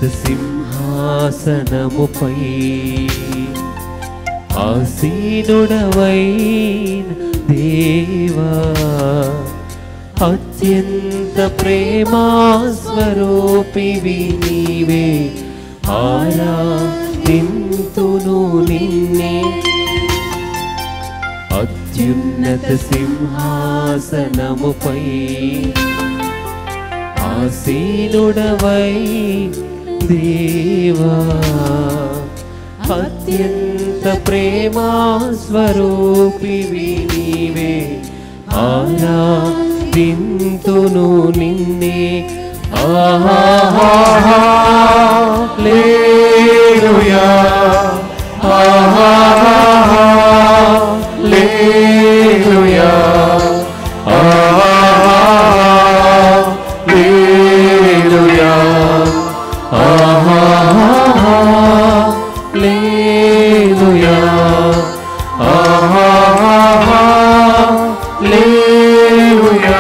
సింహాసనముపై ఆసీనుడవైన దేవా, అత్యంత ప్రేమా స్వరూపివి నీవే, ఆరాధింతును నిన్నే. అత్యున్నత సింహాసనముపై ఆసీనుడవై దేవా, అత్యంత ప్రేమా స్వరూపివి నీవే, ఆరాధింతును నిన్నే. హల్లెలూయా, hallelujah, hallelujah, hallelujah, hallelujah,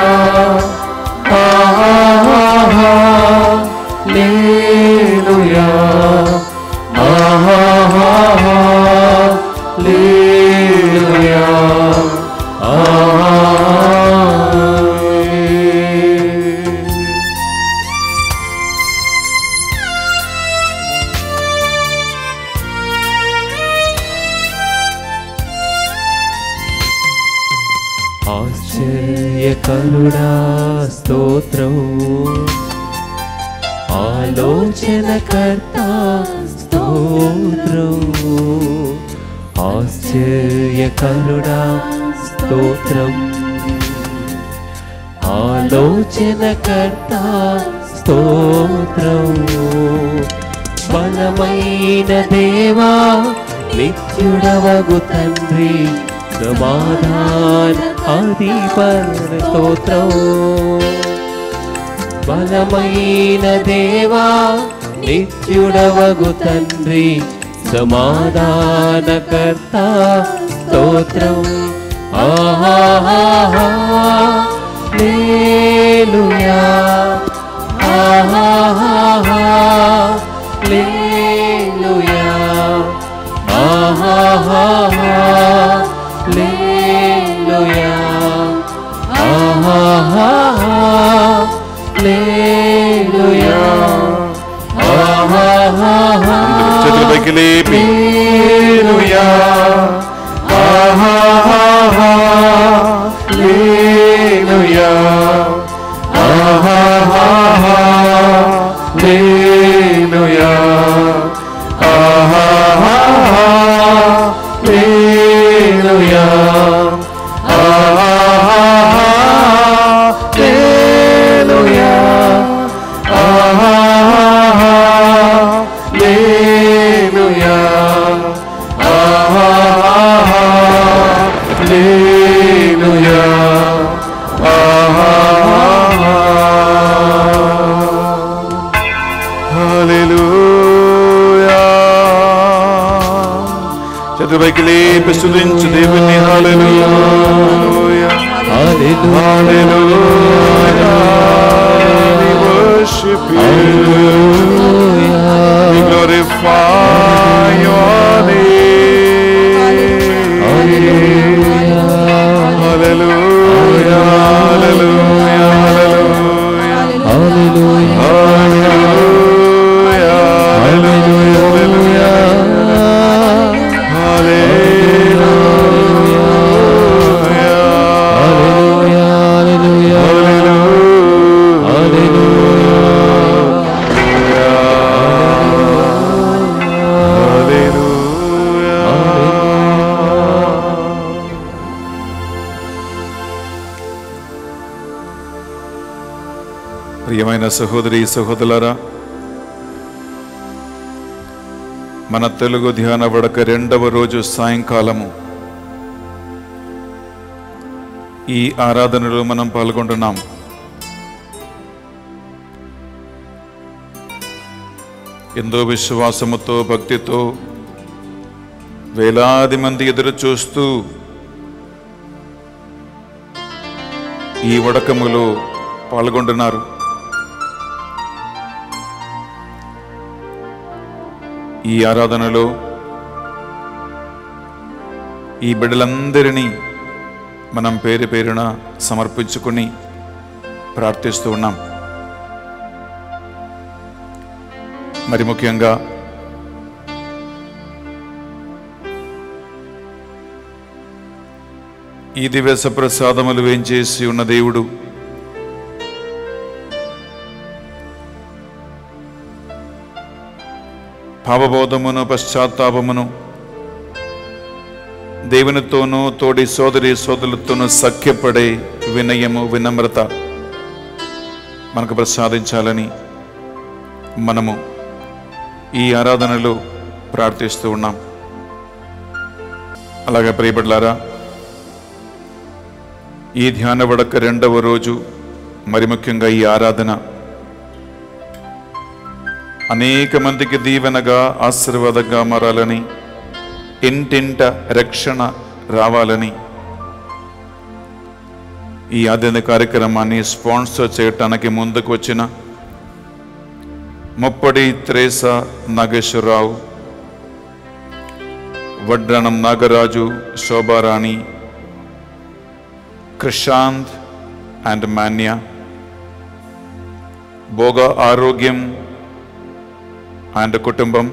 hallelujah, హల్లెలూయా. ఆశ్చర్యకరుడా స్తోత్రం, ఆలోచనకర్త స్తోత్రం. ఆశ్చర్యకరుడా స్తోత్రం, ఆలోచనకర్త స్తోత్రం. బలమైన దేవా, నిత్యుడవగు తండ్రి, సమాధాన అధిపతి స్తోత్రం. బలమైన దేవా, నిత్యుడవగు తండ్రి, సమాధానకర్త స్తోత్రం. హల్లెలూయా, హల్లెలూయా, హల్లెలూయా, హల్లెలూయా. చేతుల పైకి లేపి హల్లెలూయా, hallelujah, hallelujah, hallelujah, hallelujah, hallelujah, hallelujah. హల్లెలూయా. చేతులపైకి లేపి స్తుతించు దేవుని. హల్లెలూయా, హల్లెలూయా. We worship you, we glorify your name. Hallelujah, hallelujah, hallelujah, hallelujah, hallelujah, hallelujah, ప్రియమైన సహోదరి సహోదరులారా, మన తెలుగు ధ్యాన వడక 2వ రోజు సాయంకాలము ఈ ఆరాధనలో మనం పాల్గొంటున్నాం. ఎంతో విశ్వాసముతో భక్తితో వేలాది మంది ఎదురు చూస్తూ ఈ వడకములో పాల్గొంటున్నారు. ఈ ఆరాధనలో ఈ బిడ్డలందరినీ మనం పేరు పేరున సమర్పించుకుని ప్రార్థిస్తూ ఉన్నాం. మరి ముఖ్యంగా ఈ దివ్య ప్రసాదములు వేంచేసి ఉన్న దేవుడు పాపబోధమును పశ్చాత్తాపమును దేవునితోనూ తోడి సోదరి సోదరులతోనూ సఖ్యపడే వినయము వినమ్రత మనకు ప్రసాదించాలని మనము ఈ ఆరాధనలో ప్రార్థిస్తూ ఉన్నాం. అలాగే ప్రియబిడ్డలారా, ఈ ధ్యాన వడక 2వ రోజు, మరి ముఖ్యంగా ఈ ఆరాధన అనేక మందికి దీవెనగా ఆశీర్వాదంగా మారాలని, ఇంటింట రక్షణ రావాలని ఈ ఆధ్యాత్మిక కార్యక్రమాన్ని స్పాన్సర్ చేయటానికి ముందుకు వచ్చిన Muppadi Tresa Nageswararao, Vadranam Nagaraju, Shobharani, Krishanth and Manya, Bhoga Arogyam and కుటుంబం,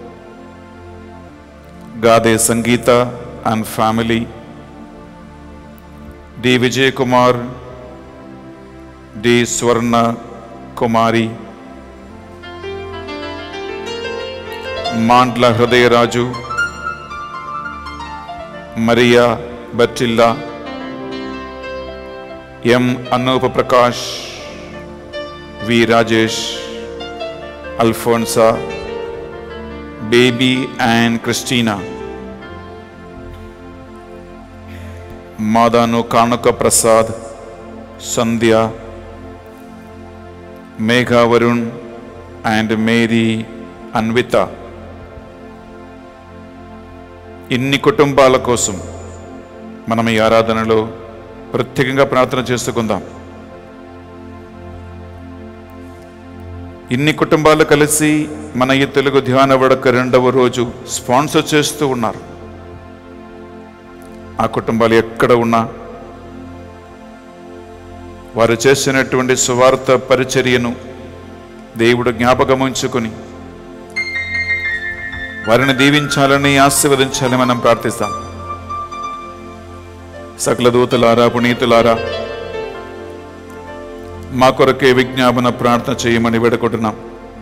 Gade Sangeetha and family, D Vijay Kumar, D Swarna Kumari, Mandla Hrudayaraju, Maria Battilla, M Anupa Prakash, V Rajesh, Alphonsa, baby and Christina, Madanu Kanuka Prasad, Sandhya, Megha Varun and Mary Anvitha, ఇన్ని కుటుంబాల కోసం మనం ఈ ఆరాధనలో ప్రత్యేకంగా ప్రార్థన చేసుకుందాం. ఇన్ని కుటుంబాలు కలిసి మన ఈ తెలుగు ధ్యాన వడక 2వ రోజు స్పాన్సర్ చేస్తూ ఉన్నారు. ఆ కుటుంబాలు ఎక్కడ ఉన్నా వారు చేసినటువంటి సువార్త పరిచర్యను దేవుడు జ్ఞాపకం ఉంచుకొని వారిని దీవించాలని, ఆశీర్వదించాలని మనం ప్రార్థిస్తాం. సకల దూతలారా, పునీతులారా, మా కొరకే విజ్ఞాపన ప్రార్థన చేయమని వేడుకుంటున్నాం.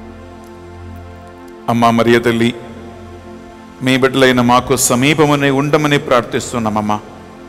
అమ్మా మరియ తల్లి, మీ బిడ్డలైన మాకు సమీపమని ఉండమని ప్రార్థిస్తున్నామమ్మా.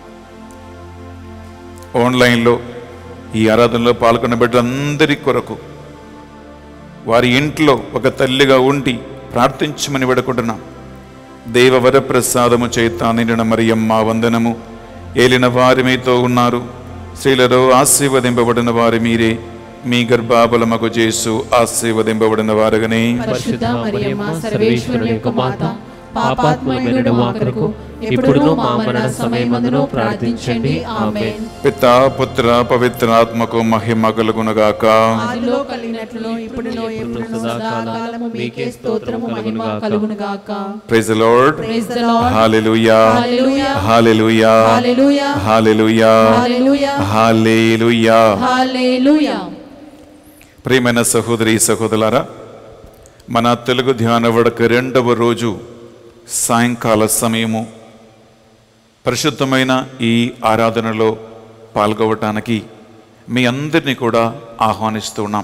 ఆన్లైన్లో ఈ ఆరాధనలో పాల్గొన్న బిడ్డలందరి కొరకు వారి ఇంట్లో ఒక తల్లిగా ఉండి ప్రార్థించమని వేడుకుంటున్నాం. దేవ వరప్రసాదము చేత నిండిన మరియమ్మ వందనము. ఏలిన వారి మీతో ఉన్నారు, స్త్రీలలో ఆశీర్వదింపబడిన వారి మీరే, మీ గర్భఫలమగు యేసు ఆశీర్వదింపబడిన వారుగానే. పరిశుద్ధ మరియమ్మ సర్వేశ్వరుని యొక్క మాత, పాపాత్ములైన మా కొరకు ఇప్పుడును మా మరణ సమయమందును ప్రార్థించండి. ఆమేన్. పితా పుత్ర పవిత్రాత్మకు మహిమ కలుగునుగాక. ఆదిలో కలిగినట్లు ఇప్పుడును ఎప్పుడును సదాకాలము మీకే స్తోత్రము మహిమ కలుగునుగాక. Praise the Lord. Praise the Lord. Hallelujah. Hallelujah. Hallelujah. Hallelujah. Hallelujah. Hallelujah. Hallelujah. Hallelujah. ప్రియమైన సహోదరి సహోదరులారా, మన తెలుగు ధ్యాన వడక 2వ రోజు సాయంకాల సమయము పరిశుద్ధమైన ఈ ఆరాధనలో పాల్గొనటానికి మీ అందరినీ కూడా ఆహ్వానిస్తూ ఉన్నాం.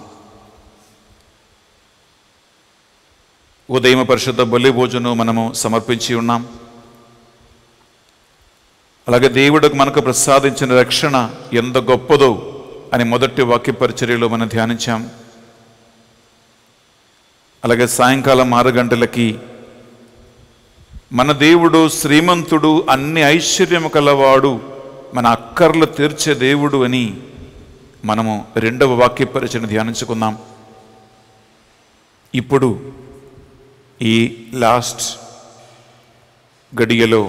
ఉదయం పరిశుద్ధ బలి భోజనం మనము సమర్పించి ఉన్నాం. అలాగే దేవుడికి మనకు ప్రసాదించిన రక్షణ ఎంత గొప్పదో అని మొదటి వాక్య పరిచర్యలో మనం ధ్యానించాం. అలాగే సాయంకాలం 6 గంటలకి మన దేవుడు శ్రీమంతుడు, అన్ని ఐశ్వర్యము కలవాడు, మన అక్కర్లు తీర్చే దేవుడు అని మనము 2వ వాక్య పరిచయం ధ్యానించుకుందాం. ఇప్పుడు ఈ లాస్ట్ గడియలో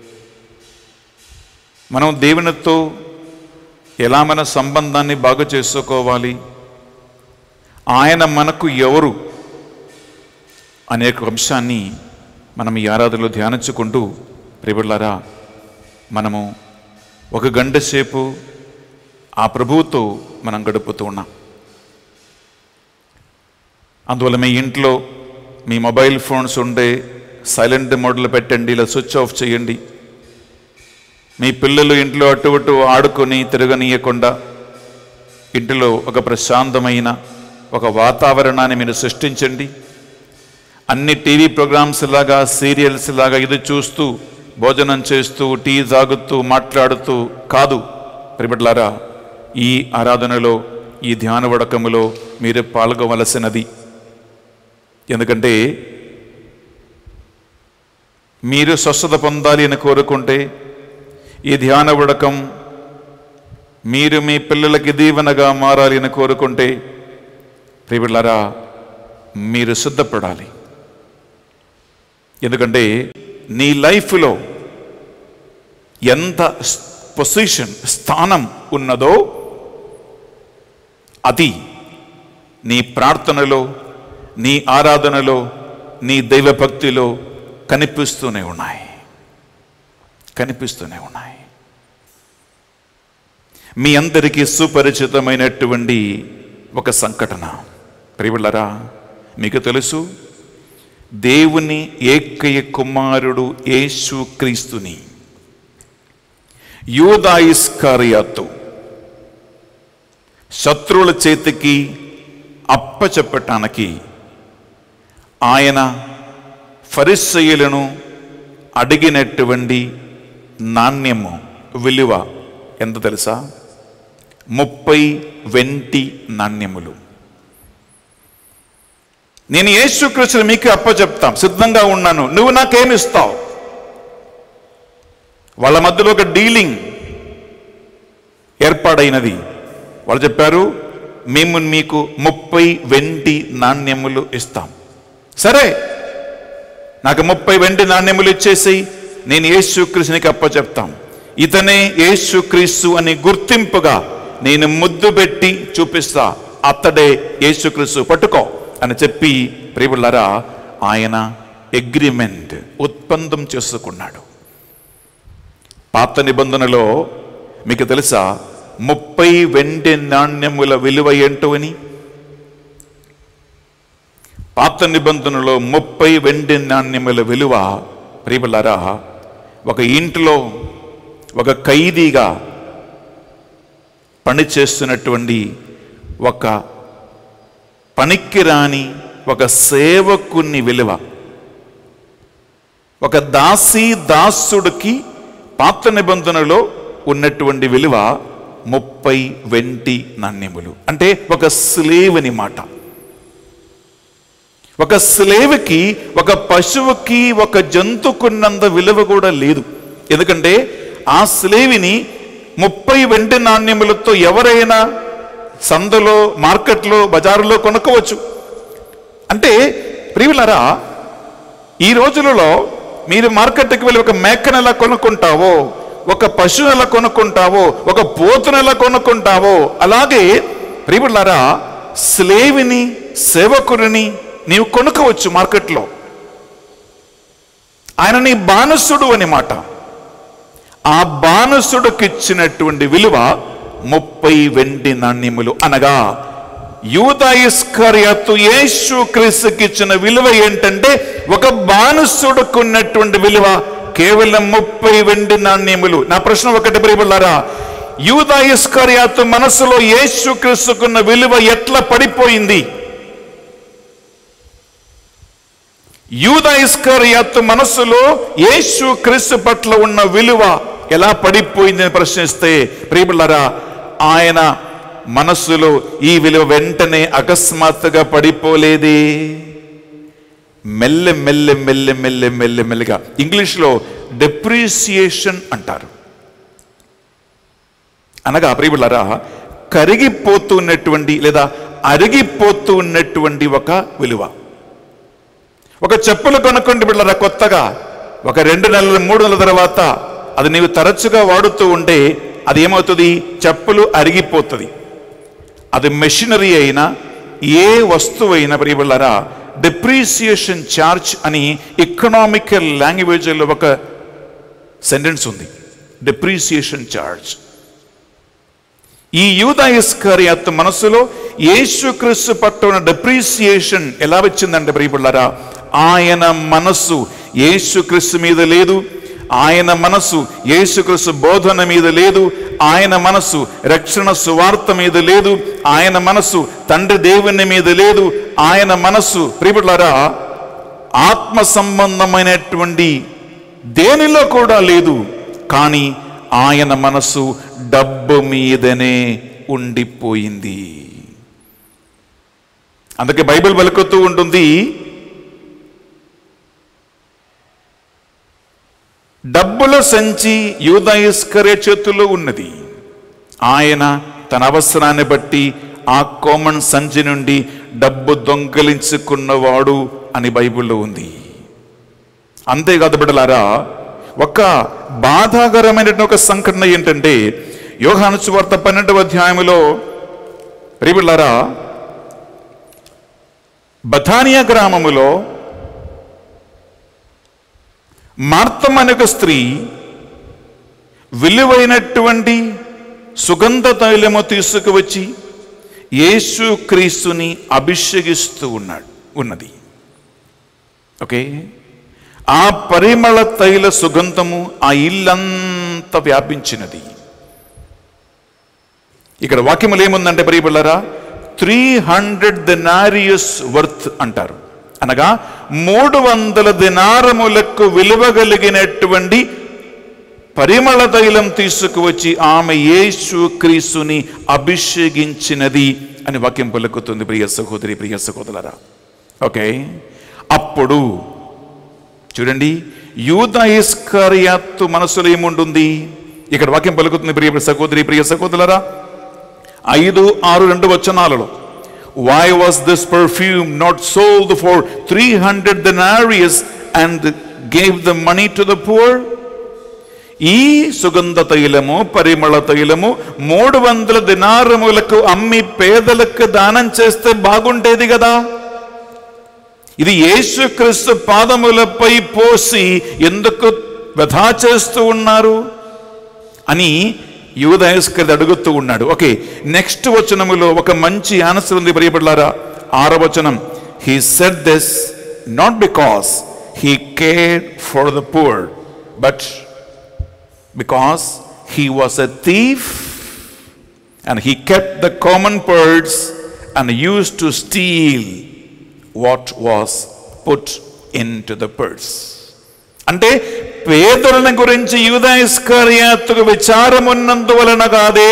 మనం దేవునితో ఎలా మన సంబంధాన్ని బాగు చేసుకోవాలి, ఆయన మనకు ఎవరు, అనేక అంశాన్ని మనం ఈ ఆరాధనలో ధ్యానించుకుంటూ ప్రియబిడ్డలారా, మనము 1 గంట సేపు ఆ ప్రభువుతో మనం గడుపుతూ ఉన్నాం. అందువల్ల మీ ఇంట్లో మీ మొబైల్ ఫోన్స్ ఉండే సైలెంట్ మోడ్లో పెట్టండి, ఇలా స్విచ్ ఆఫ్ చేయండి. మీ పిల్లలు ఇంట్లో అటు ఇటు ఆడుకొని తిరగనీయకుండా ఇంటిలో ఒక ప్రశాంతమైన ఒక వాతావరణాన్ని మీరు సృష్టించండి. అన్ని టీవీ ప్రోగ్రామ్స్ లాగా, సీరియల్స్ లాగా ఇది చూస్తూ భోజనం చేస్తూ టీ తాగుతూ మాట్లాడుతూ కాదు ప్రియబిడ్డలారా, ఈ ఆరాధనలో ఈ ధ్యాన వడకములో మీరు పాల్గొవలసినది. ఎందుకంటే మీరు స్వస్థత పొందాలి అని కోరుకుంటే ఈ ధ్యాన వడకం మీరు మీ పిల్లలకి దీవెనగా మారాలి అని కోరుకుంటే ప్రియబిడ్డలారా, మీరు సిద్ధపడాలి. ఎందుకంటే నీ లైఫ్లో ఎంత పొజిషన్ స్థానం ఉన్నదో అది నీ ప్రార్థనలో, నీ ఆరాధనలో, నీ దైవభక్తిలో కనిపిస్తూనే ఉన్నాయి. మీ అందరికీ సుపరిచితమైనటువంటి ఒక సంఘటన ప్రియబిడ్డలారా, మీకు తెలుసు, దేవుని ఏకైక కుమారుడు యేసు క్రీస్తుని యూదా ఇస్కరియోతు శత్రువుల చేతికి అప్పచెప్పటానికి ఆయన ఫరిసయ్యులను అడిగినటువంటి నాణ్యము విలువ ఎంత తెలుసా? 30 వెండి నాణ్యములు. నేను యేసుక్రీస్తుని మీకు అప్పచెప్తాం, సిద్ధంగా ఉన్నాను, నువ్వు నాకేమిస్తావు? వాళ్ళ మధ్యలో ఒక డీలింగ్ ఏర్పాడైనది. వాళ్ళు చెప్పారు, మేము మీకు 30 వెండి నాణ్యములు ఇస్తాం. సరే, నాకు 30 వెండి నాణ్యములు ఇచ్చేసి నేను యేసుక్రీస్తునికి అప్పచెప్తాం. ఇతనే యేసుక్రీస్తు అని గుర్తింపుగా నేను ముద్దు పెట్టి చూపిస్తా, అతడే యేసుక్రీస్తు, పట్టుకో అని చెప్పి ప్రియబిడ్డలారా, ఆయన అగ్రిమెంట్ ఒప్పందం చేసుకున్నాడు. పాత నిబంధనలో మీకు తెలుసా 30 వెండి నాణ్యముల విలువ ఏంటో అని? పాత నిబంధనలో 30 వెండి నాణ్యముల విలువ ప్రియబిడ్డలారా, ఒక ఇంట్లో ఒక ఖైదీగా పనిచేస్తున్నటువంటి ఒక పనికిరాని ఒక సేవకుని విలువ, ఒక దాసుడికి పాత నిబంధనలో ఉన్నటువంటి విలువ 30 వెండి నాణ్యములు. అంటే ఒక స్లేవ్ అని మాట. ఒక స్లేవ్కి, ఒక పశువుకి, ఒక జంతుకున్నంత విలువ కూడా లేదు. ఎందుకంటే ఆ స్లేవిని 30 వెండి నాణ్యములతో ఎవరైనా సందులో, మార్కెట్లో, బజారులో కొనుక్కోవచ్చు. అంటే ప్రియులారా, ఈ రోజులలో మీరు మార్కెట్కి వెళ్ళి ఒక మేకను ఎలా కొనుక్కుంటావో, ఒక పశువుని ఎలా కొనుక్కుంటావో, ఒక పోతును ఎలా కొనుక్కుంటావో, అలాగే ప్రియులారా స్లేవిని, సేవకుడిని నీవు కొనుక్కోవచ్చు మార్కెట్లో. ఆయన నీ బానిసుడు అని మాట. ఆ బానిసుడికి ఇచ్చినటువంటి విలువ 30 వెండి నాణ్యములు. అనగా యూదా ఇస్కరియోతు యేసుక్రీస్తుకి ఇచ్చిన విలువ ఏంటంటే, ఒక బానిసుడికి ఉన్నటువంటి విలువ కేవలం 30 వెండి నాణ్యములు. నా ప్రశ్న ఒకటి ప్రియబిడ్డలారా, యూదా ఇస్కరియోతు మనసులో యేసుక్రీస్తుకున్న విలువ ఎట్లా పడిపోయింది? యూదా ఇస్కరియోతు మనసులో యేసుక్రీస్తు పట్ల ఉన్న విలువ ఎలా పడిపోయింది అని ప్రశ్నిస్తే ప్రియబిడ్డలారా, ఆయన మనస్సులో ఈ విలువ వెంటనే అకస్మాత్తుగా పడిపోలేదే. మెల్లమెల్లగా, ఇంగ్లీష్లో డెప్రిసియేషన్ అంటారు. అనగా ప్రియబిడ్డలారా, కరిగిపోతున్నటువంటి లేదా అరిగిపోతూ ఉన్నటువంటి ఒక విలువ. ఒక చెప్పులు కొనుక్కోండి బిడ్డలారా, కొత్తగా ఒక 2 నెలలు 3 నెలల తర్వాత అది నీవు తరచుగా వాడుతూ ఉంటే అది ఏమవుతుంది? చెప్పులు అరిగిపోతుంది. అది మెషినరీ అయినా ఏ వస్తువు అయినా ప్రియబిడ్డలారా డిప్రిసియేషన్ ఛార్జ్ అని ఎకనామికల్ లాంగ్వేజ్లో ఒక సెంటెన్స్ ఉంది. Depreciation charge. ఈ యూదా ఇస్కరియోతు మనసులో యేసుక్రీస్తు పట్ల ఉన్న డిప్రిసియేషన్ ఎలా వచ్చిందంటే ప్రియబిడ్డలారా, ఆయన మనస్సు యేసుక్రీస్తు మీద లేదు, ఆయన మనస్సు యేసుక్రీస్తు బోధన మీద లేదు, ఆయన మనస్సు రక్షణ సువార్త మీద లేదు, ఆయన మనస్సు తండ్రి దేవుని మీద లేదు, ఆయన మనస్సు ప్రియబిడ్డలారా ఆత్మ సంబంధమైనటువంటి దేనిలో కూడా లేదు. కానీ ఆయన మనస్సు డబ్బు మీదనే ఉండిపోయింది. అందుకే బైబిల్ పలుకుతూ ఉంటుంది, డబ్బుల సంచి యూదా ఇస్కరియోతు చేతుల్లో ఉన్నది. ఆయన తన అవసరాన్ని బట్టి ఆ కామన్ సంచి నుండి డబ్బు దొంగలించుకున్నవాడు అని బైబిల్లో ఉంది. అంతేకాదు బిడ్డలారా, ఒక బాధాకరమైన ఒక సంఘటన ఏంటంటే యోహాను సువార్త 12వ అధ్యాయంలో ప్రియబిడ్డలారా, బథానియా గ్రామములో మార్తమ్మ అనే ఒక స్త్రీ విలువైనటువంటి సుగంధ తైలము తీసుకువచ్చి యేసుక్రీస్తుని అభిషేకిస్తూ ఉన్నది. ఓకే, ఆ పరిమళ తైల సుగంధము ఆ ఇల్లంతా వ్యాపించినది. ఇక్కడ వాక్యములు ఏముందంటే ప్రియబిడ్డలారా, 300 denarii వర్త్ అంటారు. అనగా 300 దినారములకు విలువ కలిగినటువంటి పరిమళ తైలం తీసుకువచ్చి ఆమె యేసుక్రీస్తుని అభిషేకించినది అని వాక్యం పలుకుతుంది. ప్రియ సహోదరి, ప్రియ సహోదరులారా, ఓకే, అప్పుడు చూడండి యూదా ఇస్కరియోతు మనసులో ఏముంటుంది. ఇక్కడ వాక్యం పలుకుతుంది ప్రియ సహోదరి, ప్రియ సహోదరులారా, 5-6 వచనాలలో, why was this perfume not sold for 300 denarii and gave the money to the poor? ఈ సుగంధ తైలము పరిమళ తైలము 300 దినారములకు అమ్మి పేదలకు దానం చేస్తే బాగుండేది కదా. ఇది యేసుక్రీస్తు పాదములపై పోసి ఎందుకు వృధా చేస్తూ ఉన్నారు అని యూదా ఇస్కరియోతు అడుగుతూ ఉన్నాడు. ఓకే, నెక్స్ట్ వచనములో ఒక మంచి ఆన్సర్ ఉంది ప్రియబిడ్డలారా. 6వ వచనం, he said this not because he cared for the poor but because he was a thief and he kept the common purse and used to steal what was put into the purse. అంటే పేదలను గురించి యూదా ఇస్కరియోతుకు విచారం ఉన్నందువలన కాదే,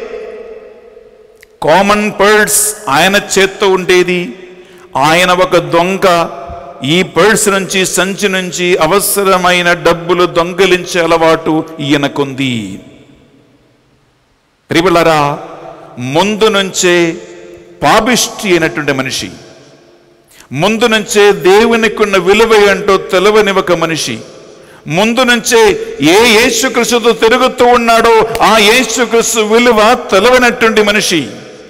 common purse ఆయన చేత్తో ఉండేది, ఆయన ఒక దొంగ, ఈ పర్స్ నుంచి సంచి నుంచి అవసరమైన డబ్బులు దొంగిలించే అలవాటు ఈయనకుంది. ప్రియబిడ్డలారా, ముందు నుంచే పాపిష్టి అయినటువంటి మనిషి, ముందు నుంచే దేవునికి ఉన్న విలువ ఏంటో తెలవని ఒక మనిషి, ముందు నుంచే ఏ యేసుక్రీస్తుతో తిరుగుతూ ఉన్నాడో ఆ యేసుక్రీస్తు విలువ తెలవనటువంటి మనిషి,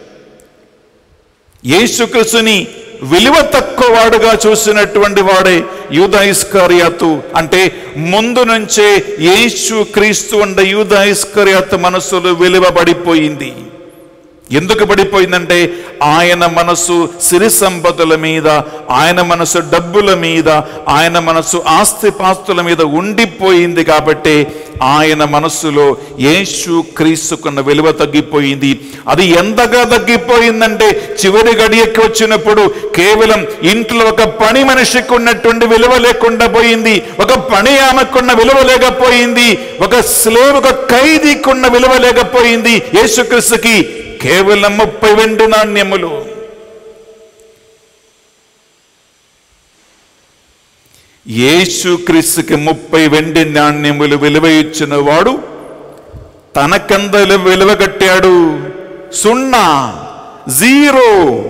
యేసుక్రీస్తుని విలువ తక్కువ వాడుగా చూసినటువంటి వాడే యూదా ఇస్కరియోతు. అంటే ముందు నుంచే యేసుక్రీస్తు అంటే యూదా ఇస్కరియోతు మనస్సులో విలువ పడిపోయింది. ఎందుకు పడిపోయిందంటే ఆయన మనసు సిరి సంపదల మీద, ఆయన మనసు డబ్బుల మీద, ఆయన మనసు ఆస్తిపాస్తుల మీద ఉండిపోయింది. కాబట్టి ఆయన మనస్సులో యేసుక్రీస్తుకున్న విలువ తగ్గిపోయింది. అది ఎంతగా తగ్గిపోయిందంటే చివరి గడియకి వచ్చినప్పుడు కేవలం ఇంట్లో ఒక పని మనిషికి ఉన్నటువంటి విలువ లేకుండా పోయింది, ఒక పని ఆమెకున్న విలువ లేకపోయింది, ఒక స్లేవ్ ఒక ఖైదీకున్న విలువ లేకపోయింది. యేసుక్రీస్తుకి కేవలం 30 వెండి నాణ్యములు. యేసుక్రీస్తుకి 30 వెండి నాణ్యములు విలువ ఇచ్చిన వాడు తనకంద విలువ కట్టాడు 0.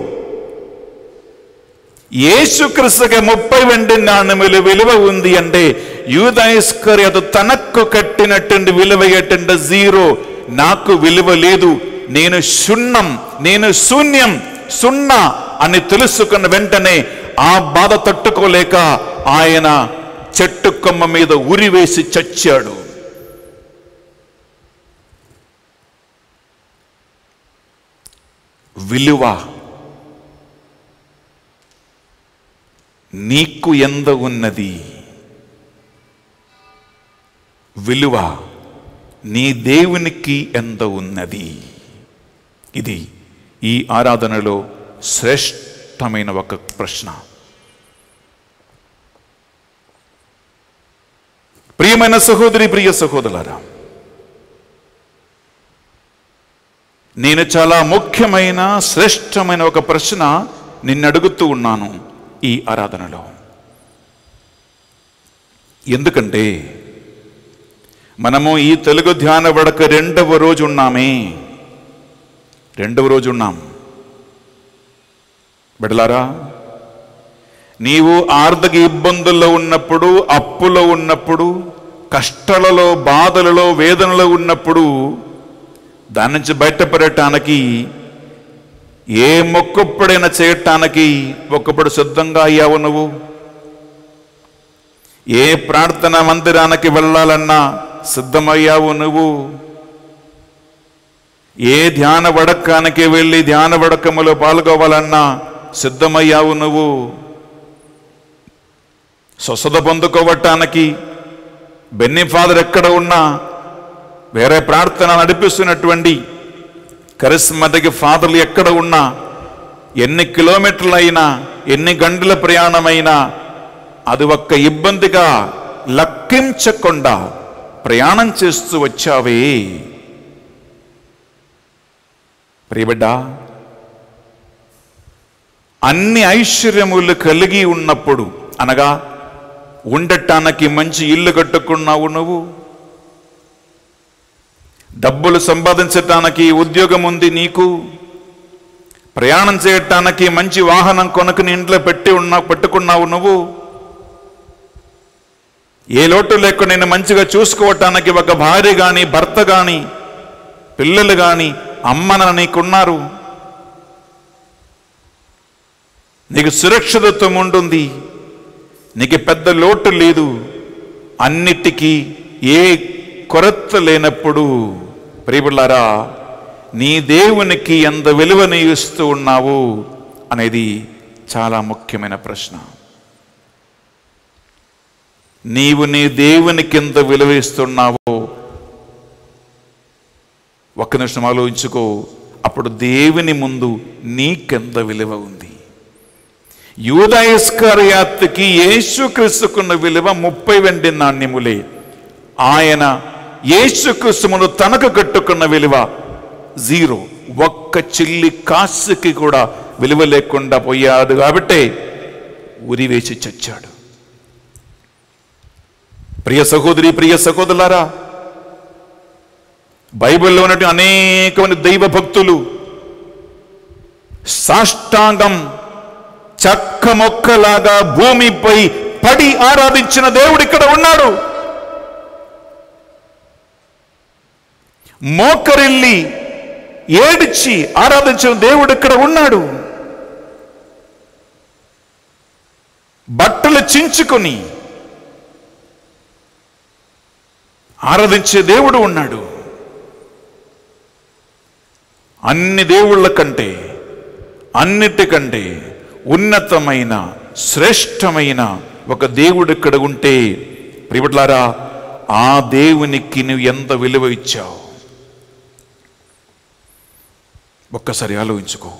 యేసుక్రీస్తుకి 30 వెండి నాణ్యములు విలువ ఉంది అంటే యూదా ఇస్కరియోతు తనకు కట్టినటువంటి విలువ ఏంటంటే 0. నాకు విలువ లేదు, నేను శూన్యం, నేను శూన్యం, 0 అని తెలుసుకున్న వెంటనే ఆ బాధ తట్టుకోలేక ఆయన చెట్టు కొమ్మ మీద ఉరివేసి చచ్చాడు. విలువ నీకు ఎంత ఉన్నది? విలువ నీ దేవునికి ఎంత ఉన్నది? ఇది ఈ ఆరాధనలో శ్రేష్టమైన ఒక ప్రశ్న. ప్రియమైన సహోదరి, ప్రియ సహోదరులారా, నేను చాలా ముఖ్యమైన శ్రేష్టమైన ఒక ప్రశ్న నిన్ను అడుగుతూ ఉన్నాను ఈ ఆరాధనలో. ఎందుకంటే మనము ఈ తెలుగు ధ్యాన వడక రెండవ రోజు ఉన్నాం. బిడ్డలారా, నీవు ఆర్థిక ఇబ్బందుల్లో ఉన్నప్పుడు, అప్పులో ఉన్నప్పుడు, కష్టాలలో, బాధలలో, వేదనలో ఉన్నప్పుడు దాని నుంచి బయటపడటానికి ఏ మొక్కుపడైనా చేయటానికి ఒకప్పుడు సిద్ధంగా అయ్యావు నువ్వు? ఏ ప్రార్థన మందిరానికి వెళ్ళాలన్నా సిద్ధమయ్యావు నువ్వు? ఏ ధ్యాన వడకానికి వెళ్ళి ధ్యాన వడకములో పాల్గొవాలన్నా సిద్ధమయ్యావు నువ్వు? స్వస్థత పొందుకోవటానికి బెన్నీ ఫాదర్ ఎక్కడ ఉన్నా, వేరే ప్రార్థన నడిపిస్తున్నటువంటి కరిస్మాటిక్ ఫాదర్లు ఎక్కడ ఉన్నా, ఎన్ని కిలోమీటర్లైనా, ఎన్ని గంటల ప్రయాణమైనా అది ఒక్క ఇబ్బందిగా లెక్కించకుండా ప్రయాణం చేస్తూ వచ్చావే. ప్రియబిడ్డ, అన్ని ఐశ్వర్యములు కలిగి ఉన్నప్పుడు, అనగా ఉండటానికి మంచి ఇల్లు కట్టుకున్నావు నువ్వు, డబ్బులు సంపాదించటానికి ఉద్యోగం ఉంది నీకు, ప్రయాణం చేయటానికి మంచి వాహనం కొనుక్కుని ఇంట్లో పెట్టుకున్నావు నువ్వు, ఏ లోటు లేకుండా నేను మంచిగా చూసుకోవటానికి ఒక భార్య కానీ, భర్త కానీ, పిల్లలు కానీ, అమ్మన నీకున్నారు, నీకు సురక్షితత్వం ఉంటుంది, నీకు పెద్ద లోటు లేదు, అన్నిటికీ ఏ కొరత లేనప్పుడు, ప్రియబిడ్డలారా, నీ దేవునికి ఎంత విలువని ఇస్తూ ఉన్నావు అనేది చాలా ముఖ్యమైన ప్రశ్న. నీవు నీ దేవునికి ఎంత విలువ ఇస్తున్నావో ఒక్క నిమిషం ఆలోచించుకో. అప్పుడు దేవుని ముందు నీకెంత విలువ ఉంది? యూదా ఇస్కరియోతుకి యేసుక్రీస్తుకున్న విలువ 30 వెండి నాణ్యములే. ఆయన యేసుక్రీస్తును తనకు కట్టుకున్న విలువ 0. ఒక్క చిల్లి కాసుకి కూడా విలువ లేకుండా పోయాడు కాబట్టి ఉరివేసి చచ్చాడు. ప్రియ సహోదరి, ప్రియ సహోదరులారా, బైబిల్లో ఉన్నటువంటి అనేకమంది దైవ భక్తులు సాష్టాంగం చక్క మొక్కలాగా భూమిపై పడి ఆరాధించిన దేవుడు ఇక్కడ ఉన్నాడు. మోకరిల్లి ఏడ్చి ఆరాధించిన దేవుడు ఇక్కడ ఉన్నాడు. బట్టలు చించుకొని ఆరాధించే దేవుడు ఉన్నాడు. అన్ని దేవుళ్ళ కంటే, అన్నిటికంటే ఉన్నతమైన శ్రేష్టమైన ఒక దేవుడు ఇక్కడ ఉంటే, ప్రియబిడ్డలారా, ఆ దేవునికి నువ్వు ఎంత విలువ ఇచ్చావు ఒక్కసారి ఆలోచించుకో.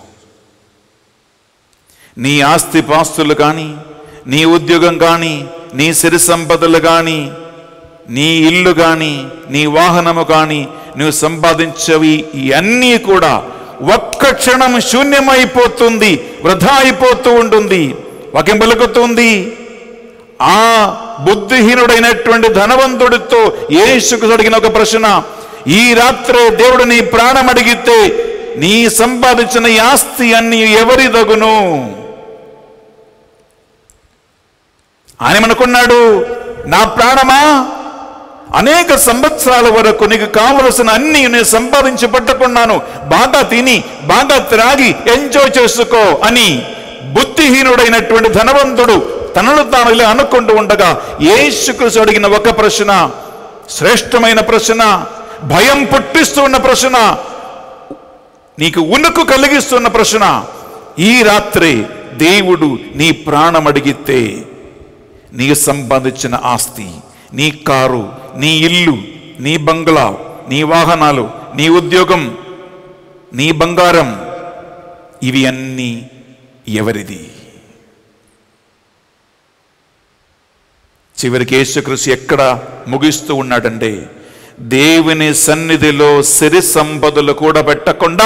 నీ ఆస్తి పాస్తులు కానీ, నీ ఉద్యోగం కానీ, నీ సిరి సంపదలు కానీ, నీ ఇల్లు కానీ, నీ వాహనము కానీ, నువ్వు సంపాదించవి ఇవన్నీ కూడా ఒక్క క్షణం శూన్యమైపోతుంది, వృధా అయిపోతూ ఉంటుంది. వాక్యం పలుకుతుంది, ఆ బుద్ధిహీనుడైనటువంటి ధనవంతుడితో యేసుకు అడిగిన ఒక ప్రశ్న, ఈ రాత్రే దేవుడు నీ ప్రాణం అడిగితే నీ సంపాదించిన ఈ ఆస్తి అన్ని ఎవరి దగును? ఆయన అనుకున్నాడు, నా ప్రాణమా, అనేక సంవత్సరాల వరకు నీకు కావలసిన అన్ని నేను సంపాదించి పట్టుకున్నాను, బాగా తిని బాగా త్రాగి ఎంజాయ్ చేసుకో అని బుద్ధిహీనుడైనటువంటి ధనవంతుడు తనను తాను ఇలా అనుకుంటూ ఉండగా యేసుక్రీస్తు అడిగిన ఒక ప్రశ్న, శ్రేష్టమైన ప్రశ్న, భయం పుట్టిస్తున్న ప్రశ్న, నీకు ఉనుకు కలిగిస్తున్న ప్రశ్న. ఈ రాత్రి దేవుడు నీ ప్రాణం అడిగితే నీ సంపాదించిన ఆస్తి, నీ కారు, నీ ఇల్లు, నీ బంగ్లా, నీ వాహనాలు, నీ ఉద్యోగం, నీ బంగారం, ఇవి అన్నీ ఎవరిది? చివరికి యేసుక్రీస్తు ఎక్కడ ముగిస్తూ ఉన్నాడంటే, దేవుని సన్నిధిలో సిరి సంపదలు కూడా పెట్టకుండా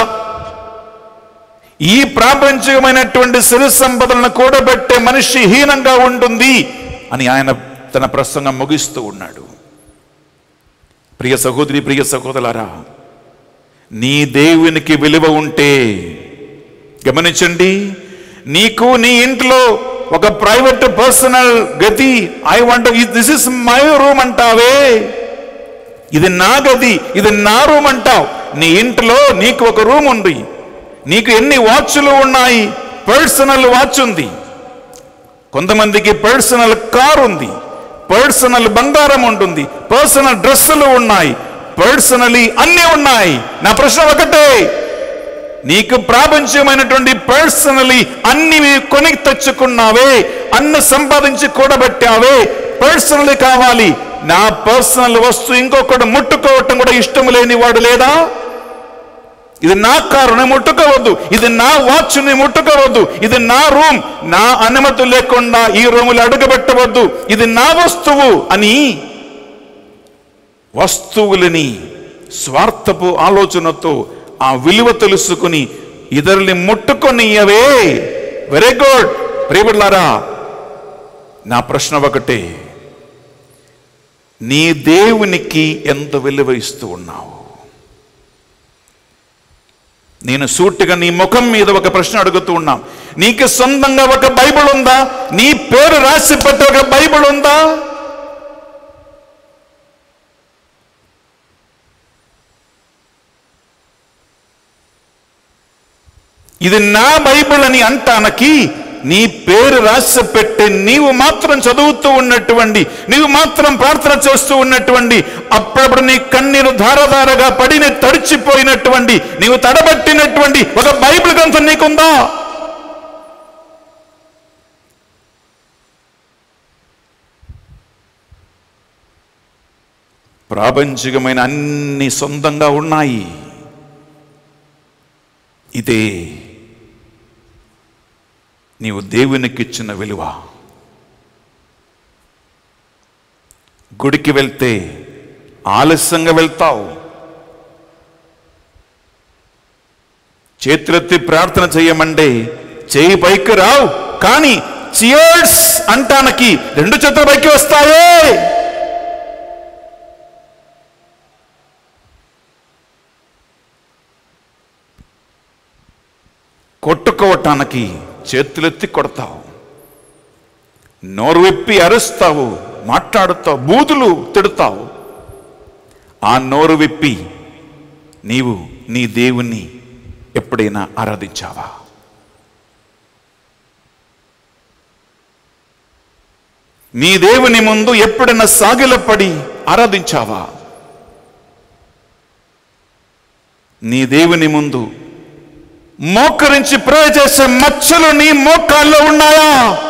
ఈ ప్రాపంచికమైనటువంటి సిరి సంపదలను కూడబెట్టే మనిషి హీనంగా ఉంటుంది అని ఆయన తన ప్రసంగం ముగిస్తూ ఉన్నాడు. ప్రియ సహోదరి, ప్రియ సహోదరులారా, నీ దేవునికి విలువ ఉంటే గమనించండి, నీకు నీ ఇంట్లో ఒక ప్రైవేట్ పర్సనల్ గది, I want this is my room అంటావే, ఇది నా గది, ఇది నా రూమ్ అంటావు. నీ ఇంట్లో నీకు ఒక రూమ్ ఉంది, నీకు ఎన్ని వాచ్లు ఉన్నాయి, పర్సనల్ వాచ్ ఉంది, కొంతమందికి పర్సనల్ కార్ ఉంది, పర్సనల్ బంగారం ఉంటుంది, పర్సనల్ డ్రెస్సులు ఉన్నాయి, పర్సనలీ అన్నీ ఉన్నాయి. నా ప్రశ్న ఒకటే, నీకు ప్రాపంచికమైనటువంటి పర్సనలీ అన్ని కొని తెచ్చుకున్నావే, అన్ని సంపాదించి కూడబెట్టావే, పర్సనలీ కావాలి. నా పర్సనల్ వస్తువు ఇంకొకటి ముట్టుకోవటం కూడా ఇష్టం లేని వాడు లేదా? ఇది నా కారు, నేను ముట్టుకోవద్దు, ఇది నా వాచ్, ని ముట్టుకోవద్దు, ఇది నా రూమ్, నా అనుమతి లేకుండా ఈ రూములు అడుగుపెట్టవద్దు, ఇది నా వస్తువు అని వస్తువులని స్వార్థపు ఆలోచనతో ఆ విలువ తెలుసుకుని ఇతరుల్ని ముట్టుకొనియవే. Very good. ప్రియబిడ్డలారా, నా ప్రశ్న ఒకటే, నీ దేవునికి ఎంత విలువ ఇస్తూ ఉన్నావు? నేను సూటిగా నీ ముఖం మీద ఒక ప్రశ్న అడుగుతూ ఉన్నాం. నీకు సొంతంగా ఒక బైబిల్ ఉందా? నీ పేరు రాసి పెట్టే ఒక బైబిల్ ఉందా? ఇది నా బైబిల్ అని అంటానికి నీ పేరు రాసి పెట్టి నీవు మాత్రం చదువుతూ ఉన్నటువంటి, నీవు మాత్రం ప్రార్థన చేస్తూ ఉన్నటువంటి, అప్పుడప్పుడు నీ కన్నీరు ధారధారగా పడిన తడిచిపోయినటువంటి, నీవు తడబట్టినటువంటి ఒక బైబిల్ గ్రంథం నీకుందా? ప్రాపంచికమైన అన్ని సొంతంగా ఉన్నాయి. ఇదే నీవు దేవునికి ఇచ్చిన విలువ. గుడికి వెళ్తే ఆలస్యంగా వెళ్తావు, చేతులెత్తి ప్రార్థన చేయమంటే చేయి పైకి రావు, కానీ చియర్స్ అంటానికి రెండు చేతుల పైకి వస్తాయే. కొట్టుకోవటానికి చేతులెత్తి కొడతావు, నోరు విప్పి అరుస్తావు, మాట్లాడుతావు, బూతులు తిడతావు. ఆ నోరు విప్పి నీవు నీ దేవుణ్ణి ఎప్పుడైనా ఆరాధించావా? నీ దేవుని ముందు ఎప్పుడైనా సాగిలపడి ఆరాధించావా? నీ దేవుని ముందు మోకరించి ప్రే చేసే మచ్చలు నీ మోకాల్లో ఉన్నాయా?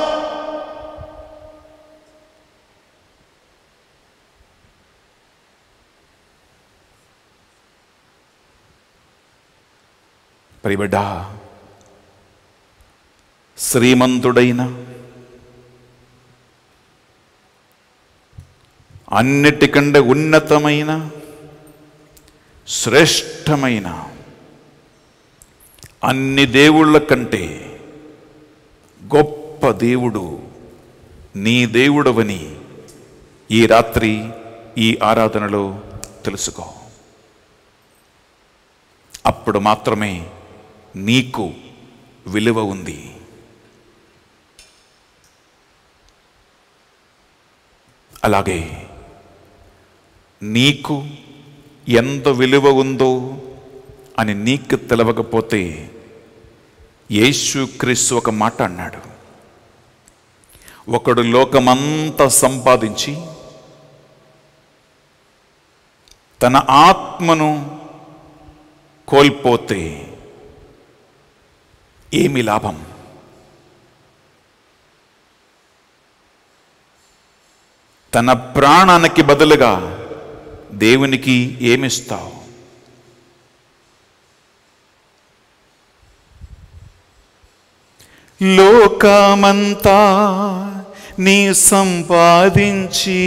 ప్రియబిడ్డా, శ్రీమంతుడైన అన్నిటికంటే ఉన్నతమైన శ్రేష్టమైన అన్ని దేవుళ్ళ కంటే గొప్ప దేవుడు నీ దేవుడవని ఈ రాత్రి ఈ ఆరాధనలో తెలుసుకో. అప్పుడు మాత్రమే నీకు విలువ ఉంది. అలాగే నీకు ఎంత విలువ ఉందో అని నీకు తెలవకపోతే యేసుక్రీస్తు ఒక మాట అన్నాడు, ఒకడు లోకమంతా సంపాదించి తన ఆత్మను కోల్పోతే ఏమి లాభం? తన ప్రాణానికి బదులుగా దేవునికి ఏమిస్తావు? లోకమంతా నీ సంపాదించి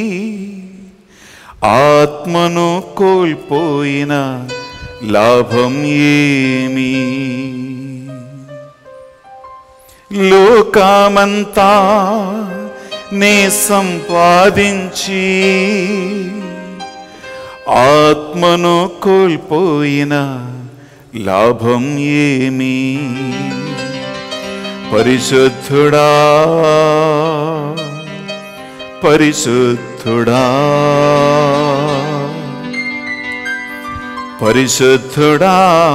ఆత్మను కోల్పోయిన లాభం ఏమి? లోకమంతా నీ సంపాదించి ఆత్మను కోల్పోయిన లాభం ఏమి? పరిశుద్ధుడా పరిశుద్ధుడా పరిశుద్ధుడా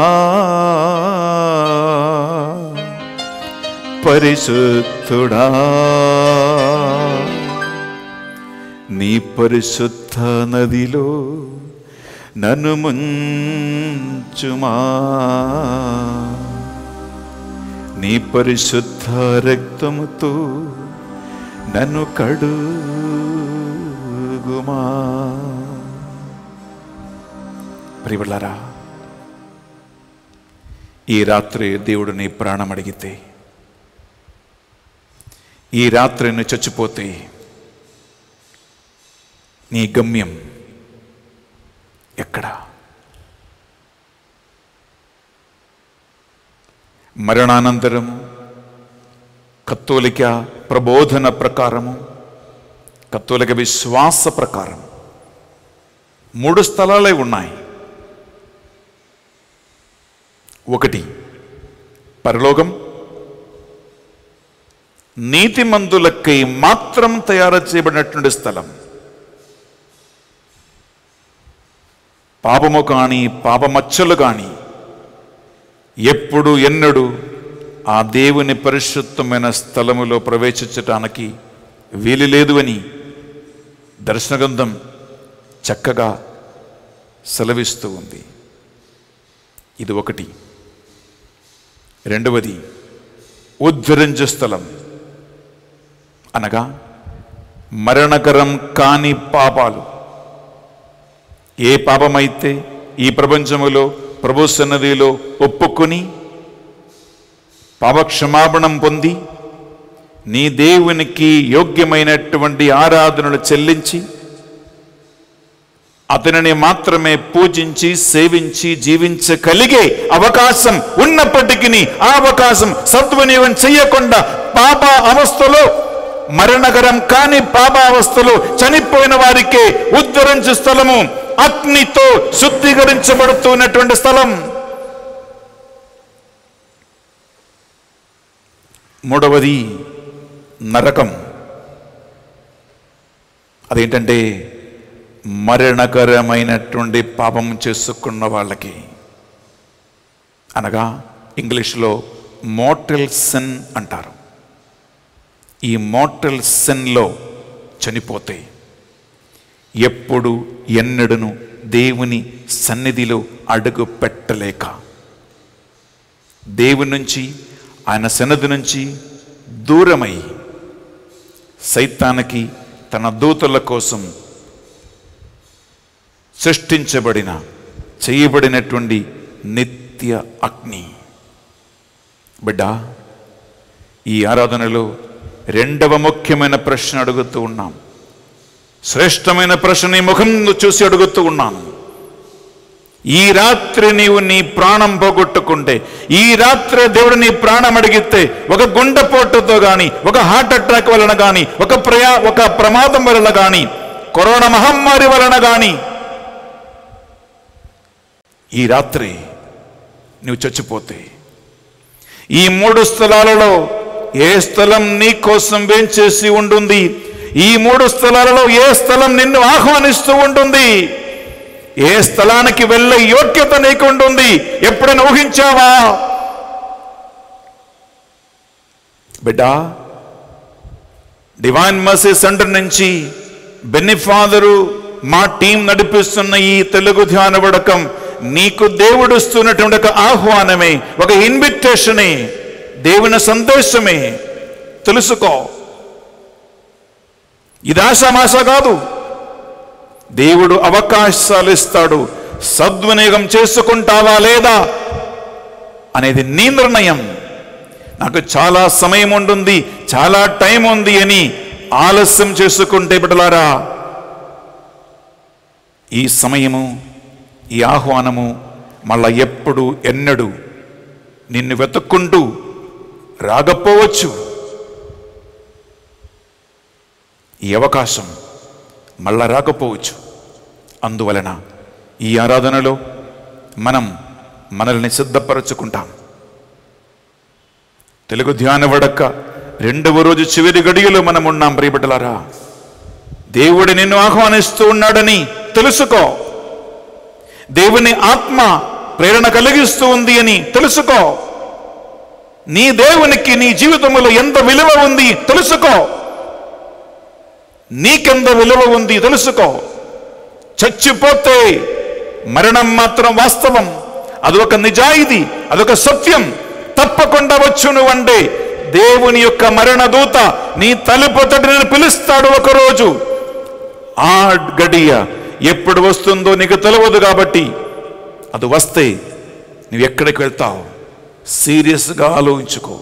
పరిశుద్ధుడా, నీ పరిశుద్ధ నదిలో నన్ను ముంచుమా, నీ పరిశుద్ధ రక్తముతో నన్ను కడుగుమా. ప్రియలారా, ఈ రాత్రి దేవుడు నీ ప్రాణం అడిగితే, ఈ రాత్రి నువ్వు చచ్చిపోతే నీ గమ్యం ఎక్కడ? మరణానంతరము కత్తోలిక ప్రబోధన ప్రకారము, కత్తోలిక విశ్వాస ప్రకారం 3 స్థలాలే ఉన్నాయి. ఒకటి పరలోకం, నీతిమంతులకై మాత్రం తయారు చేయబడినటువంటి స్థలం. పాపము కానీ పాపమచ్చలు కానీ ఎప్పుడు ఎన్నడూ ఆ దేవుని పరిశుద్ధమైన స్థలములో ప్రవేశించటానికి వీలు లేదు అని దర్శన గ్రంథం చక్కగా సెలవిస్తూ ఉంది. ఇది ఒకటి. రెండవది ఉద్ధరించు స్థలం, అనగా మరణకరం కాని పాపాలు, ఏ పాపమైతే ఈ ప్రపంచములో ప్రభు సన్నిధిలో ఒప్పుకొని పాపక్షమాపణం పొంది నీ దేవునికి యోగ్యమైనటువంటి ఆరాధనలు చెల్లించి అతనిని మాత్రమే పూజించి సేవించి జీవించగలిగే అవకాశం ఉన్నప్పటికీ ఆ అవకాశం సద్వినియోగం చేయకుండా పాప అవస్థలో, మరణకరం కాని పాపావస్థలో చనిపోయిన వారికే ఉద్ధరించు స్థలము, అగ్నితో శుద్ధీకరించబడుతున్నటువంటి స్థలం. మూడవది నరకం. అదేంటంటే మరణకరమైనటువంటి పాపం చేసుకున్న వాళ్ళకి, అనగా ఇంగ్లీష్లో మోర్టల్ సిన్ అంటారు. ఈ మోర్టల్ సిన్లో చనిపోతే ఎప్పుడు ఎన్నడను దేవుని సన్నిధిలో అడుగు పెట్టలేక, దేవుని నుంచి ఆయన సన్నిధి నుంచి దూరమై సైతానికి తన దూతల కోసం సృష్టించబడిన చేయబడినటువంటి నిత్య అగ్ని. బిడ్డ, ఈ ఆరాధనలో రెండవ ముఖ్యమైన ప్రశ్న అడుగుతూ ఉన్నాం. శ్రేష్టమైన ప్రశ్న నీ ముఖం చూసి అడుగుతూ ఉన్నాను. ఈ రాత్రి నీవు నీ ప్రాణం పోగొట్టుకుంటే, ఈ రాత్రి దేవుడు నీ ప్రాణం అడిగితే, ఒక గుండెపోటుతో కానీ, ఒక హార్ట్ అటాక్ వలన కానీ, ఒక ప్రమాదం వలన కానీ, కరోనా మహమ్మారి వలన కానీ ఈ రాత్రి నువ్వు చచ్చిపోతే, ఈ 3 స్థలాలలో ఏ స్థలం నీ కోసం వేంచేసి ఉంటుంది? ఈ 3 స్థలాలలో ఏ స్థలం నిన్ను ఆహ్వానిస్తూ ఉంటుంది? ఏ స్థలానికి వెళ్ళే యోగ్యత నీకు ఉంటుంది? ఎప్పుడైనా ఊహించావా? బిడ్డా, డివైన్ మర్సీ సెంటర్ నుంచి బెన్నీ ఫాదరు మా టీం నడిపిస్తున్న ఈ తెలుగు ధ్యాన వడకం నీకు దేవుడు ఇస్తున్నటువంటి ఒక ఆహ్వానమే, ఒక ఇన్విటేషనే, దేవుని సందేశమే. తెలుసుకో, ఇది ఆషామాష కాదు. దేవుడు అవకాశాలు ఇస్తాడు. సద్వినియోగం చేసుకుంటావా లేదా అనేది నీ నిర్ణయం. నాకు చాలా సమయం ఉంటుంది, చాలా టైం ఉంది అని ఆలస్యం చేసుకుంటే బిడ్డలారా, ఈ సమయము, ఈ ఆహ్వానము మళ్ళా ఎప్పుడు ఎన్నడూ నిన్ను వెతుక్కుంటూ రాకపోవచ్చు. ఈ అవకాశం మళ్ళా రాకపోవచ్చు. అందువలన ఈ ఆరాధనలో మనం మనల్ని సిద్ధపరచుకుంటాం. తెలుగు ధ్యాన వడక 2వ రోజు చివరి గడియలో మనం ఉన్నాం. ప్రియబిడ్డలారా, దేవుడు నిన్ను ఆహ్వానిస్తూ ఉన్నాడని తెలుసుకో. దేవుని ఆత్మ ప్రేరణ కలిగిస్తూ ఉంది అని తెలుసుకో. నీ దేవునికి నీ జీవితంలో ఎంత విలువ ఉంది తెలుసుకో. నీకెంత విలువ ఉంది తెలుసుకో. చచ్చిపోతే మరణం మాత్రం వాస్తవం, అదొక నిజాయితీ, అదొక సత్యం. తప్పకుండా వచ్చును అంటే దేవుని యొక్క మరణ దూత నీ తలుపు తట్టుని పిలుస్తాడు ఒకరోజు. ఆ గడియ ఎప్పుడు వస్తుందో నీకు తెలియదు. కాబట్టి అది వస్తే నువ్వు ఎక్కడికి వెళ్తావు సీరియస్గా ఆలోచించుకో.